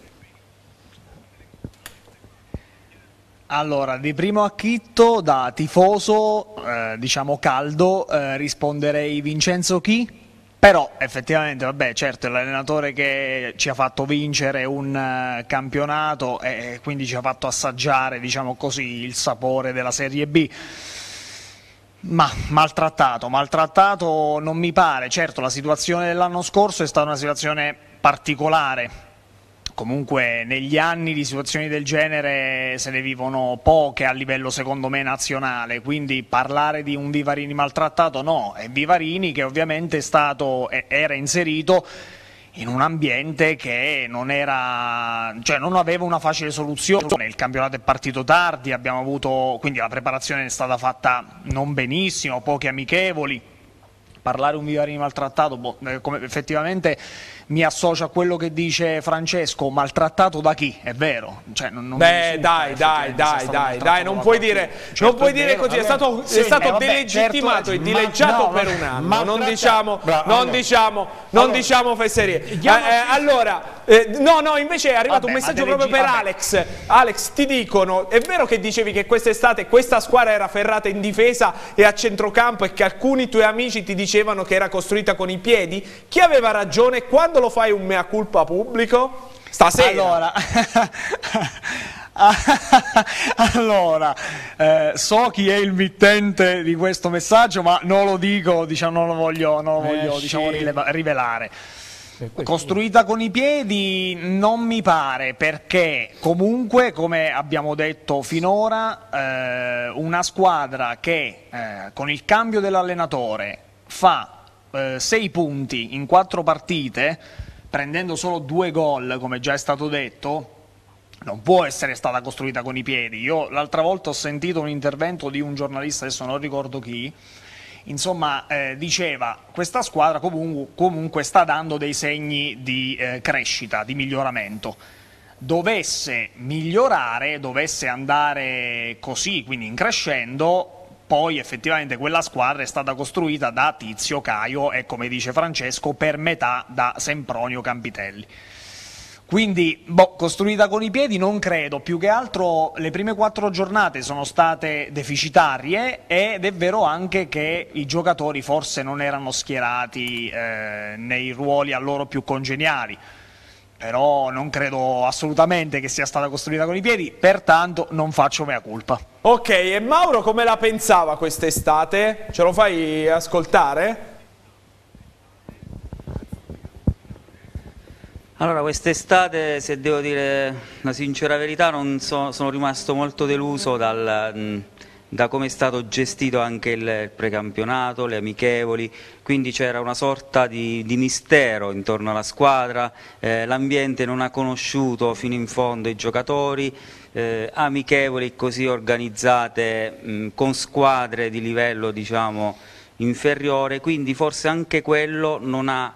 Allora, di primo acchitto, da tifoso, diciamo caldo, risponderei Vincenzo chi? Però effettivamente, vabbè, certo, è l'allenatore che ci ha fatto vincere un campionato e quindi ci ha fatto assaggiare, diciamo così, il sapore della Serie B. Ma maltrattato non mi pare. Certo, la situazione dell'anno scorso è stata una situazione particolare. Comunque negli anni di situazioni del genere se ne vivono poche a livello, secondo me, nazionale, quindi parlare di un Vivarini maltrattato no, è Vivarini che ovviamente era inserito in un ambiente che non aveva una facile soluzione. Il campionato è partito tardi, quindi la preparazione è stata fatta non benissimo, pochi amichevoli. Parlare un Vivarini maltrattato, come effettivamente mi associo a quello che dice Francesco, maltrattato da chi? È vero? Cioè, dai, non puoi dire così, è stato delegittimato e dileggiato per un anno, non diciamo fesserie. Allora, invece è arrivato un messaggio proprio per Alex. Alex, ti dicono, è vero che dicevi che quest'estate questa squadra era ferrata in difesa e a centrocampo e che alcuni tuoi amici ti dicevano che era costruita con i piedi? Chi aveva ragione? Quando lo fai un mea culpa pubblico? Stasera. Allora, so chi è il mittente di questo messaggio, ma non lo dico, non lo voglio rivelare. Costruita con i piedi non mi pare, perché comunque, come abbiamo detto finora, una squadra che con il cambio dell'allenatore fa 6 punti in 4 partite, prendendo solo 2 gol, come già è stato detto, non può essere stata costruita con i piedi. Io l'altra volta ho sentito un intervento di un giornalista, adesso non ricordo chi, insomma diceva questa squadra comunque sta dando dei segni di crescita, di miglioramento. dovesse migliorare, dovesse andare così, quindi in crescendo, poi effettivamente quella squadra è stata costruita da Tizio, Caio e, come dice Francesco, per metà da Sempronio Campitelli. Quindi, costruita con i piedi non credo, più che altro le prime 4 giornate sono state deficitarie ed è vero anche che i giocatori forse non erano schierati nei ruoli a loro più congeniali, però non credo assolutamente che sia stata costruita con i piedi, pertanto non faccio mea culpa. Ok, e Mauro come la pensava quest'estate? Ce lo fai ascoltare? Allora, quest'estate, se devo dire la sincera verità, sono rimasto molto deluso da come è stato gestito anche il precampionato, le amichevoli, quindi c'era una sorta di mistero intorno alla squadra, l'ambiente non ha conosciuto fino in fondo i giocatori, amichevoli così organizzate con squadre di livello, diciamo, inferiore, quindi forse anche quello non ha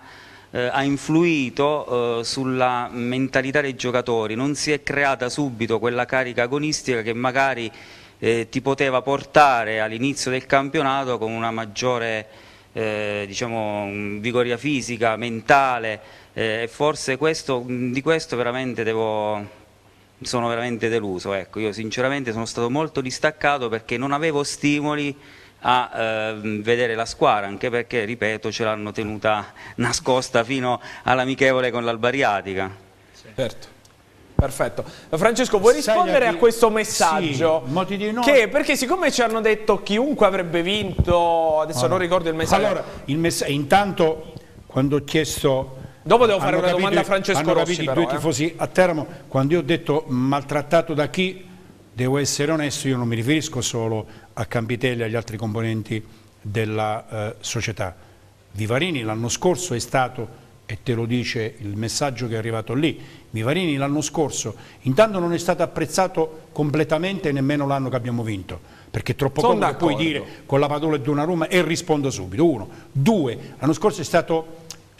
influito sulla mentalità dei giocatori, non si è creata subito quella carica agonistica che magari ti poteva portare all'inizio del campionato con una maggiore diciamo, vigoria fisica, mentale, forse di questo veramente sono veramente deluso. Ecco, io sinceramente sono stato molto distaccato perché non avevo stimoli a vedere la squadra, anche perché, ripeto, ce l'hanno tenuta nascosta fino all'amichevole con l'Albariatica. Certo. Perfetto. Francesco, vuoi rispondere a questo messaggio? Sì, no. Perché siccome ci hanno detto chiunque avrebbe vinto, adesso non ricordo il messaggio. Allora, intanto quando ho chiesto... Dopo devo fare una domanda a Francesco Rossi, però, i due tifosi a Teramo, quando io ho detto maltrattato da chi, devo essere onesto, io non mi riferisco solo a Campitelli e agli altri componenti della società. Vivarini l'anno scorso è stato, e te lo dice il messaggio che è arrivato lì, Vivarini l'anno scorso intanto non è stato apprezzato completamente nemmeno l'anno che abbiamo vinto, perché è troppo comodo che puoi dire con la Padula e Donnarumma e rispondo subito. 1, 2, l'anno scorso è stato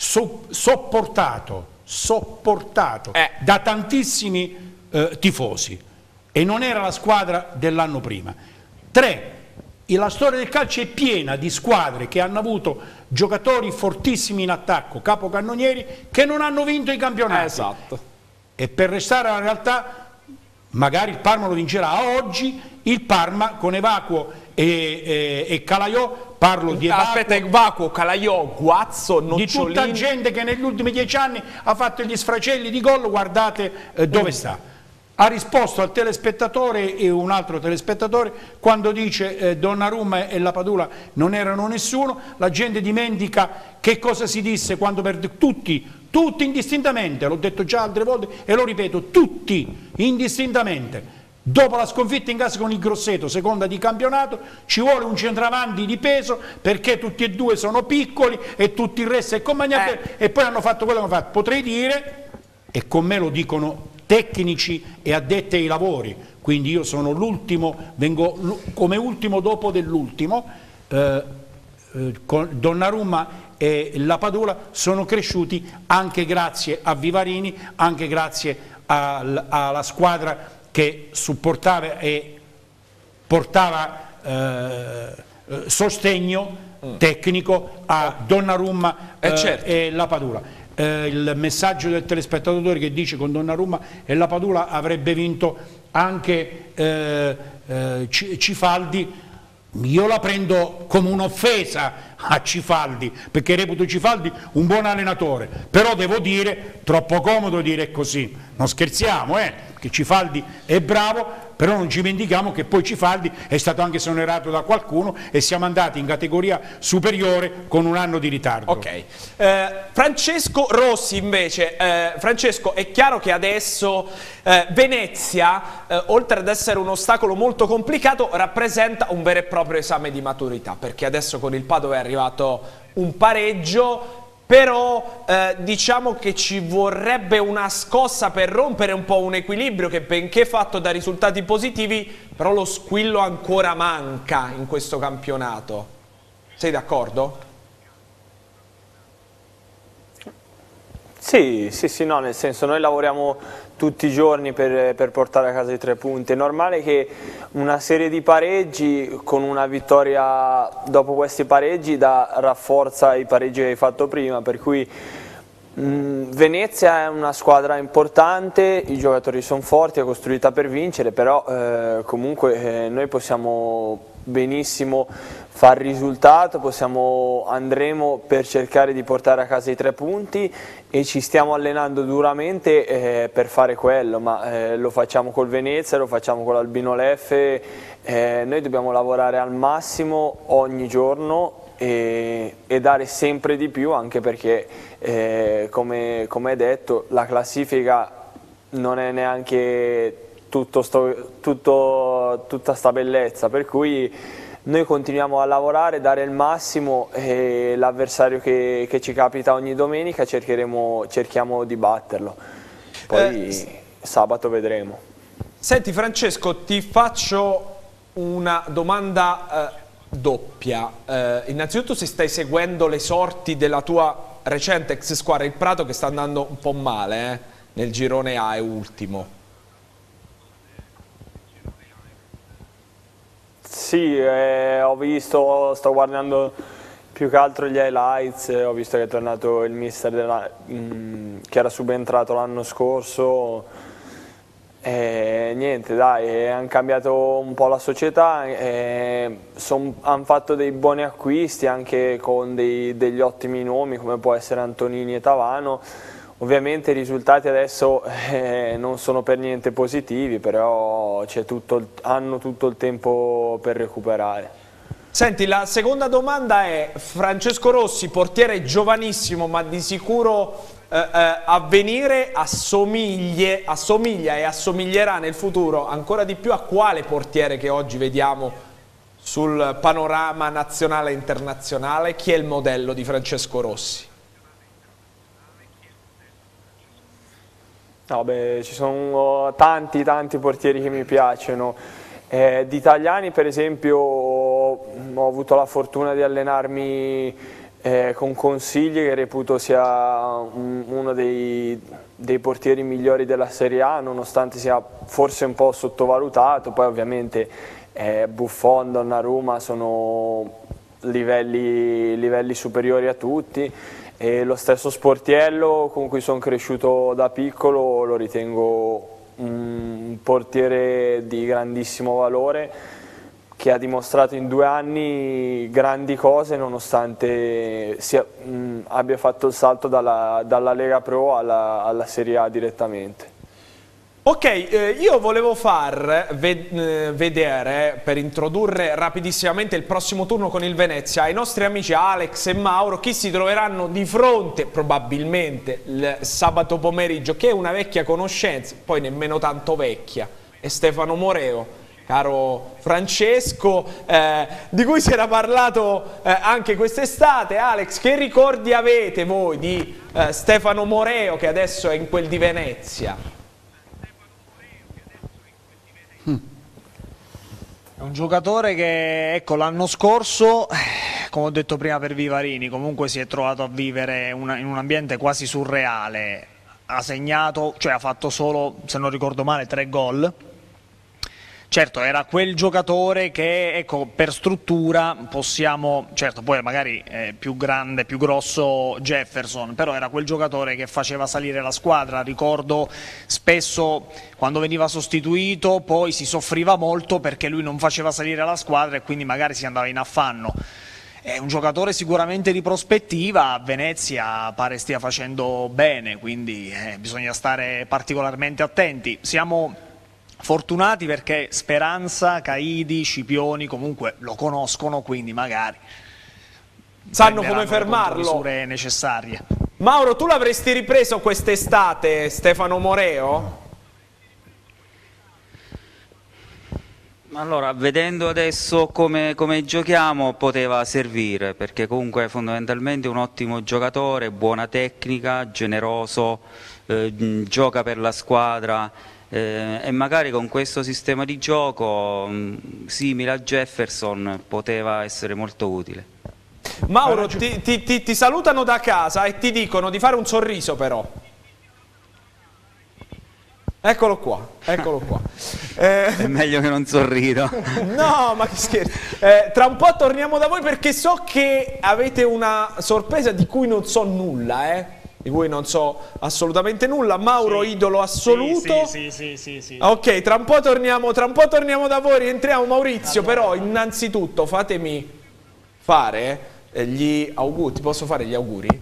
sopportato da tantissimi tifosi e non era la squadra dell'anno prima. 3, la storia del calcio è piena di squadre che hanno avuto giocatori fortissimi in attacco, capocannonieri, che non hanno vinto i campionati. Esatto. E per restare alla realtà, magari il Parma lo vincerà. Oggi il Parma con Evacuo e Calaiò, parlo di Evacuo, aspetta, Evacuo, Calaiò, Guazzo, Nocciolini, di tutta gente che negli ultimi 10 anni ha fatto gli sfracelli di gol, guardate dove sta. Ha risposto al telespettatore e un altro telespettatore quando dice Donnarumma e la Padula non erano nessuno. La gente dimentica che cosa si disse quando tutti indistintamente, l'ho detto già altre volte e lo ripeto, tutti indistintamente, dopo la sconfitta in casa con il Grosseto, seconda di campionato, ci vuole un centravanti di peso perché tutti e due sono piccoli e tutto il resto è compagnate e poi hanno fatto quello che hanno fatto. Potrei dire, e con me lo dicono tecnici e addetti ai lavori, quindi io sono l'ultimo, vengo come ultimo dopo dell'ultimo, Donnarumma e la Padula sono cresciuti anche grazie a Vivarini, anche grazie alla squadra che supportava e portava sostegno tecnico a Donnarumma certo. e la Padula. Il messaggio del telespettatore che dice con Donnarumma e la Padula avrebbe vinto anche Cifaldi, io la prendo come un'offesa a Cifaldi perché reputo Cifaldi un buon allenatore, però devo dire, troppo comodo dire così, non scherziamo, che Cifaldi è bravo, però non ci dimentichiamo che poi Cifaldi è stato anche esonerato da qualcuno e siamo andati in categoria superiore con un anno di ritardo. Ok, Francesco Rossi invece, Francesco, è chiaro che adesso Venezia, oltre ad essere un ostacolo molto complicato, rappresenta un vero e proprio esame di maturità, perché adesso con il Padova è arrivato un pareggio, però diciamo che ci vorrebbe una scossa per rompere un po' un equilibrio che, benché fatto da risultati positivi, però lo squillo ancora manca in questo campionato. Sei d'accordo? Sì, no, nel senso noi lavoriamo tutti i giorni per portare a casa i 3 punti. È normale che una serie di pareggi con una vittoria dopo questi pareggi rafforza i pareggi che hai fatto prima, per cui Venezia è una squadra importante, i giocatori sono forti, è costruita per vincere, però comunque noi possiamo benissimo far risultato, andremo per cercare di portare a casa i 3 punti e ci stiamo allenando duramente per fare quello, ma lo facciamo col Venezia, lo facciamo con l'Albino Leffe, noi dobbiamo lavorare al massimo ogni giorno e dare sempre di più, anche perché come hai detto la classifica non è neanche tutta sta bellezza, per cui noi continuiamo a lavorare, dare il massimo e l'avversario che ci capita ogni domenica cerchiamo di batterlo, poi sabato vedremo. Senti Francesco, ti faccio una domanda doppia. Innanzitutto, se stai seguendo le sorti della tua recente ex squadra, il Prato, che sta andando un po' male nel girone A, è ultimo. Sì, ho visto, sto guardando più che altro gli highlights, ho visto che è tornato il mister che era subentrato l'anno scorso, niente dai, hanno cambiato un po' la società, hanno fatto dei buoni acquisti anche con degli ottimi nomi come può essere Antonini e Tavano. Ovviamente i risultati adesso non sono per niente positivi, però hanno tutto il tempo per recuperare. Senti, la seconda domanda è: Francesco Rossi, portiere giovanissimo ma di sicuro a venire, assomiglia e assomiglierà nel futuro ancora di più a quale portiere che oggi vediamo sul panorama nazionale e internazionale? Chi è il modello di Francesco Rossi? No, beh, ci sono tanti portieri che mi piacciono. Di italiani, per esempio, ho avuto la fortuna di allenarmi con Consigli, che reputo sia uno dei portieri migliori della Serie A, nonostante sia forse un po' sottovalutato. Poi ovviamente Buffon, Donnarumma sono livelli superiori a tutti. E lo stesso Sportiello, con cui sono cresciuto da piccolo, lo ritengo un portiere di grandissimo valore, che ha dimostrato in 2 anni grandi cose nonostante abbia fatto il salto dalla Lega Pro alla Serie A direttamente. Ok, io volevo far vedere, per introdurre rapidissimamente il prossimo turno con il Venezia, ai nostri amici Alex e Mauro chi si troveranno di fronte probabilmente il sabato pomeriggio, che è una vecchia conoscenza, poi nemmeno tanto vecchia, è Stefano Moreo, caro Francesco, di cui si era parlato anche quest'estate. Alex, che ricordi avete voi di Stefano Moreo, che adesso è in quel di Venezia? È un giocatore che, ecco, l'anno scorso, come ho detto prima per Vivarini, comunque si è trovato a vivere in un ambiente quasi surreale. Ha segnato, cioè ha fatto solo, se non ricordo male, 3 gol. Certo, era quel giocatore che, ecco, per struttura possiamo, certo poi magari più grande, più grosso Jefferson, però era quel giocatore che faceva salire la squadra. Ricordo spesso quando veniva sostituito poi si soffriva molto perché lui non faceva salire la squadra e quindi magari si andava in affanno. È un giocatore sicuramente di prospettiva, a Venezia pare stia facendo bene, quindi bisogna stare particolarmente attenti. Siamo fortunati perché Speranza, Caidi, Scipioni comunque lo conoscono, quindi magari sanno come fermarlo. Le misure necessarie. Mauro, tu l'avresti ripreso quest'estate, Stefano Moreo? Allora, vedendo adesso come giochiamo, poteva servire, perché comunque è fondamentalmente un ottimo giocatore, buona tecnica, generoso, gioca per la squadra. E magari con questo sistema di gioco simile a Jefferson poteva essere molto utile. Mauro, ti salutano da casa e ti dicono di fare un sorriso però. Eccolo qua, eccolo qua. È meglio che non sorrido. No, ma che scherzo. Tra un po' torniamo da voi perché so che avete una sorpresa di cui non so nulla, di cui non so assolutamente nulla. Mauro, sì, idolo assoluto. Sì. Ok, tra un po' torniamo da voi, rientriamo. Maurizio, allora, però innanzitutto fatemi fare gli auguri. Ti posso fare gli auguri?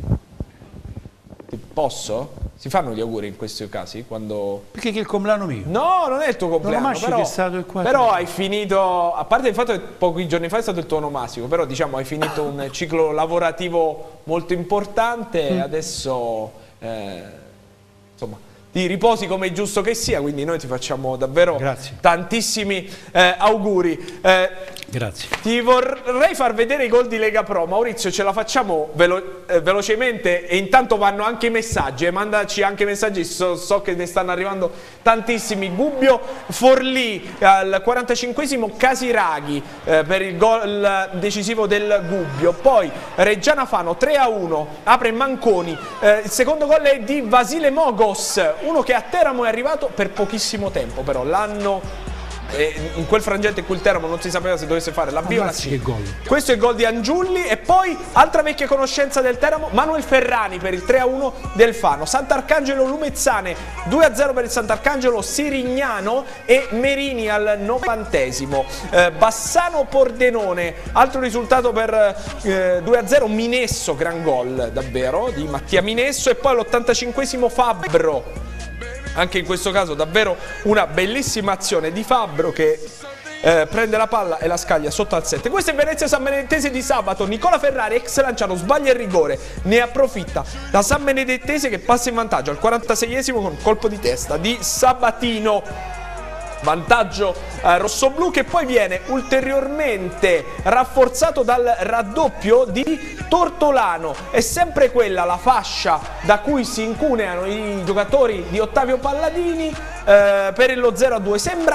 Posso? Si fanno gli auguri in questi casi? Quando... Perché che è il compleanno mio? No, non è il tuo compleanno, però hai finito, a parte il fatto che pochi giorni fa è stato il tuo onomastico, però diciamo hai finito un ciclo lavorativo molto importante e adesso insomma ti riposi come è giusto che sia, quindi noi ti facciamo davvero tantissimi auguri. Grazie. Ti vorrei far vedere i gol di Lega Pro. Maurizio, ce la facciamo velocemente e intanto vanno anche i messaggi, mandaci anche messaggi, so che ne stanno arrivando tantissimi. Gubbio Forlì al 45esimo, Casiraghi per il gol decisivo del Gubbio, poi Reggiana Fano 3-1, apre Manconi, il secondo gol è di Vasile Mogos, uno che a Teramo è arrivato per pochissimo tempo, però l'anno... in quel frangente in cui il Teramo non si sapeva se dovesse fare la B o la C. Questo è il gol di Angiulli e poi altra vecchia conoscenza del Teramo, Manuel Ferrani per il 3-1 del Fano. Sant'Arcangelo Lumezzane 2-0 per il Sant'Arcangelo, Sirignano e Merini al 90esimo. Bassano Pordenone, altro risultato per 2-0, Minesso, gran gol davvero di Mattia Minesso, e poi all'85esimo Fabbro. Anche in questo caso davvero una bellissima azione di Fabbro che prende la palla e la scaglia sotto al 7. Questo è Venezia San Benedettese di sabato. Nicola Ferrari, ex Lanciano, sbaglia il rigore, ne approfitta la San Benedettese che passa in vantaggio al 46esimo con colpo di testa di Sabatino. Vantaggio rossoblù che poi viene ulteriormente rafforzato dal raddoppio di Tortolano. È sempre quella la fascia da cui si incuneano i giocatori di Ottavio Palladini per lo 0-2. Sembra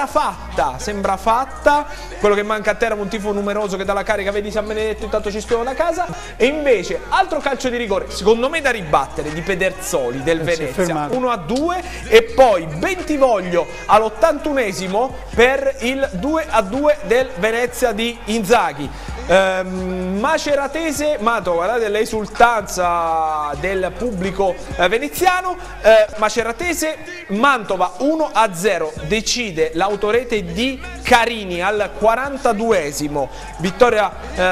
fatta. Quello che manca a Teramo, un tifo numeroso che dà la carica, vedi San Benedetto intanto ci scrivono da casa. E invece altro calcio di rigore, secondo me da ribattere, di Pederzoli del Venezia, 1-2, e poi Bentivoglio all'81esimo per il 2-2 del Venezia di Inzaghi. Maceratese, Mato, guardate l'esultanza del pubblico veneziano. Maceratese Mantova 1-0, decide l'autorete di Carini al 42esimo, vittoria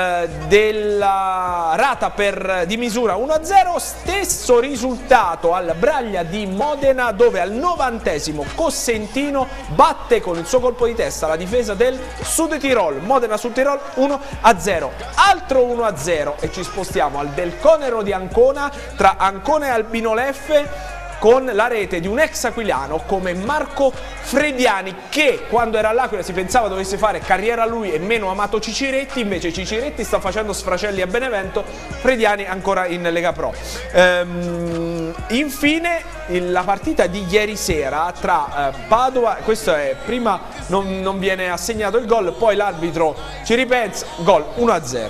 della Rata di misura 1-0. Stesso risultato al Braglia di Modena, dove al 90esimo Cossentino batte con il suo colpo di testa la difesa del Sud Tirol. Modena Sud Tirol 1-0. Altro 1-0 e ci spostiamo al Del Conero di Ancona, tra Ancona e Albino Leffe, con la rete di un ex aquilano come Marco Frediani, che quando era all'Aquila si pensava dovesse fare carriera lui e meno Amato Ciciretti, invece Ciciretti sta facendo sfracelli a Benevento, Frediani ancora in Lega Pro. Infine la partita di ieri sera tra Padova, questo è prima non viene assegnato il gol, poi l'arbitro ci ripensa, gol 1-0.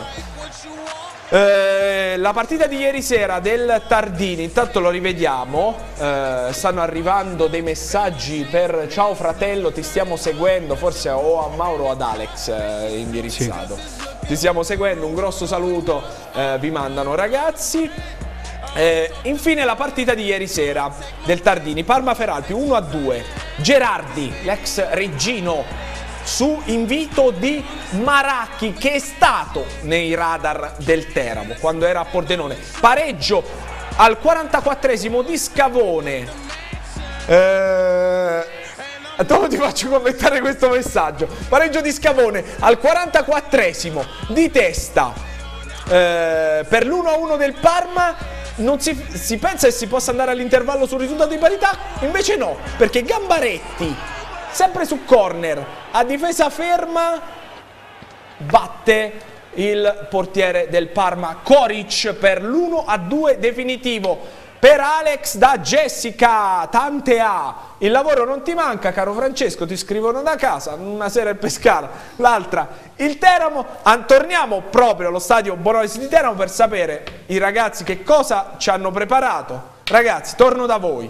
La partita di ieri sera del Tardini, intanto lo rivediamo, stanno arrivando dei messaggi per ciao fratello, ti stiamo seguendo, forse o a Mauro o ad Alex indirizzato. Sì. Ti stiamo seguendo, un grosso saluto vi mandano ragazzi. Infine la partita di ieri sera del Tardini, Parma Feralpi 1-2, Gerardi, l'ex Reggino, su invito di Maracchi, che è stato nei radar del Teramo quando era a Pordenone. Pareggio al 44esimo di Scavone. Dopo ti faccio commentare questo messaggio. Pareggio di Scavone al 44esimo di testa per l'1-1 del Parma. Non si pensa che si possa andare all'intervallo sul risultato di parità, invece no, perché Gambaretti, sempre su corner, a difesa ferma, batte il portiere del Parma, Koric, per l'1-2 definitivo. per Alex da Jessica, tante A. Il lavoro non ti manca, caro Francesco, ti scrivono da casa, una sera il Pescara, l'altra il Teramo. Torniamo proprio allo stadio Bonolis di Teramo per sapere i ragazzi che cosa ci hanno preparato. Ragazzi, torno da voi.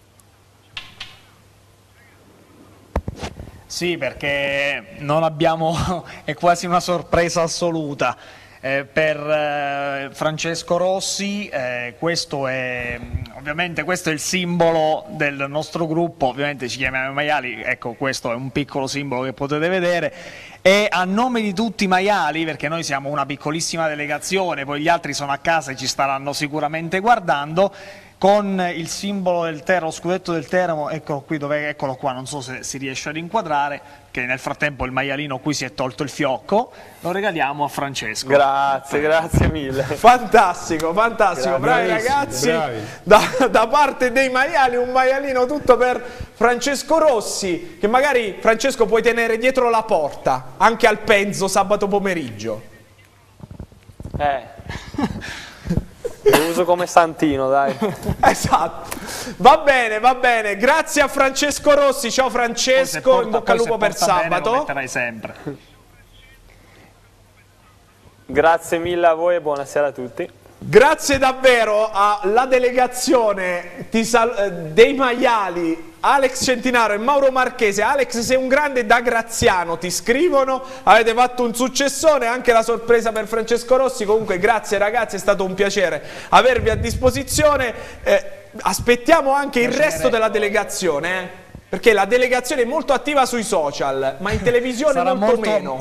Sì, perché non abbiamo, è quasi una sorpresa assoluta. Per Francesco Rossi questo è il simbolo del nostro gruppo, ovviamente ci chiamiamo i maiali, ecco, questo è un piccolo simbolo che potete vedere, e a nome di tutti i maiali, perché noi siamo una piccolissima delegazione, poi gli altri sono a casa e ci staranno sicuramente guardando, con il simbolo del Teramo, lo scudetto del Teramo, eccolo qui, eccolo qua, non so se si riesce ad inquadrare, che nel frattempo il maialino qui si è tolto il fiocco, lo regaliamo a Francesco. Grazie, grazie mille. Fantastico, fantastico, bravi ragazzi, bravi. Da parte dei maiali un maialino tutto per Francesco Rossi, che magari Francesco puoi tenere dietro la porta, anche al Penzo sabato pomeriggio. Lo uso come santino, dai. Esatto, va bene, grazie a Francesco Rossi, ciao Francesco, in bocca al lupo per sabato. Lo metterai sempre. Grazie mille a voi e buonasera a tutti. Grazie davvero alla delegazione dei maiali, Alex Centinaro e Mauro Marchese. Alex, sei un grande, da Graziano ti scrivono, avete fatto un successone, anche la sorpresa per Francesco Rossi. Comunque grazie ragazzi, è stato un piacere avervi a disposizione, aspettiamo anche il resto della delegazione, perché la delegazione è molto attiva sui social, ma in televisione sarà molto meno.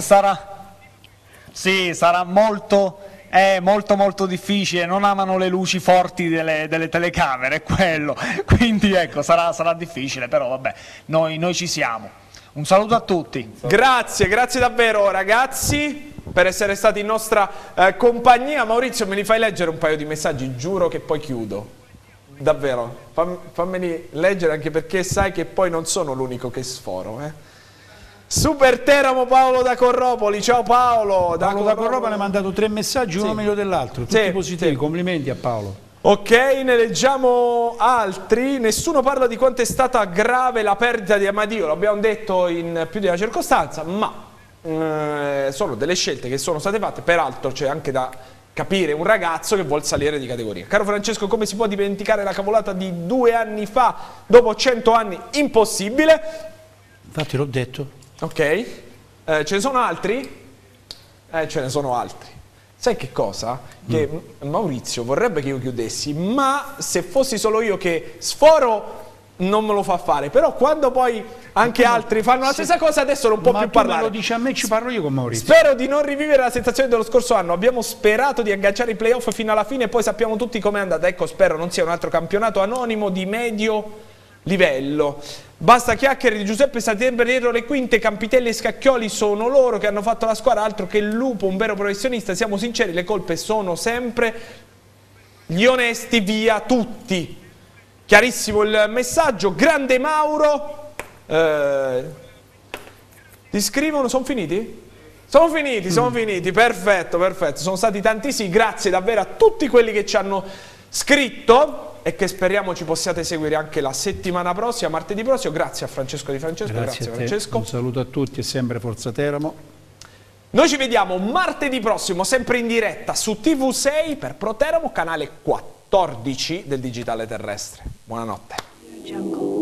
Sarà molto difficile, non amano le luci forti delle telecamere, è quello, quindi ecco, sarà difficile, però vabbè, noi ci siamo. Un saluto a tutti. Grazie davvero ragazzi per essere stati in nostra compagnia. Maurizio, me li fai leggere un paio di messaggi, giuro che poi chiudo, davvero, fammeli leggere, anche perché sai che poi non sono l'unico che sforo, Super Teramo Paolo da Corropoli, ciao Paolo. Paolo da Corropoli ha mandato 3 messaggi, uno meglio dell'altro, tutti positivi, complimenti a Paolo. Ok, ne leggiamo altri. Nessuno parla di quanto è stata grave la perdita di Amadio, l'abbiamo detto in più di una circostanza, ma sono delle scelte che sono state fatte. Peraltro c'è anche da capire un ragazzo che vuol salire di categoria. Caro Francesco, come si può dimenticare la cavolata di 2 anni fa, dopo 100 anni? Impossibile. Infatti l'ho detto. Ok, ce ne sono altri? Ce ne sono altri. Sai che cosa? Che Maurizio vorrebbe che io chiudessi, ma se fossi solo io che sforo non me lo fa fare. Però quando poi anche altri fanno la stessa cosa, adesso non può più parlare. Ma lo dici a me, ci parlo io con Maurizio. Spero di non rivivere la sensazione dello scorso anno. Abbiamo sperato di agganciare i playoff fino alla fine e poi sappiamo tutti com'è andata. Ecco, spero non sia un altro campionato anonimo di medio livello. Basta chiacchiere di Giuseppe Satembre dietro le quinte. Campitelli e Scacchioli sono loro che hanno fatto la squadra, altro che il Lupo, un vero professionista. Siamo sinceri, le colpe sono sempre gli onesti, via tutti. Chiarissimo il messaggio. Grande Mauro. Ti scrivono, sono finiti? Sono finiti, perfetto, sono stati tantissimi. Grazie davvero a tutti quelli che ci hanno scritto e che speriamo ci possiate seguire anche la settimana prossima, martedì prossimo. Grazie a Francesco Di Francesco. Grazie Francesco. Un saluto a tutti e sempre Forza Teramo. Noi ci vediamo martedì prossimo, sempre in diretta su TV6 per Pro Teramo, canale 14 del digitale terrestre. Buonanotte.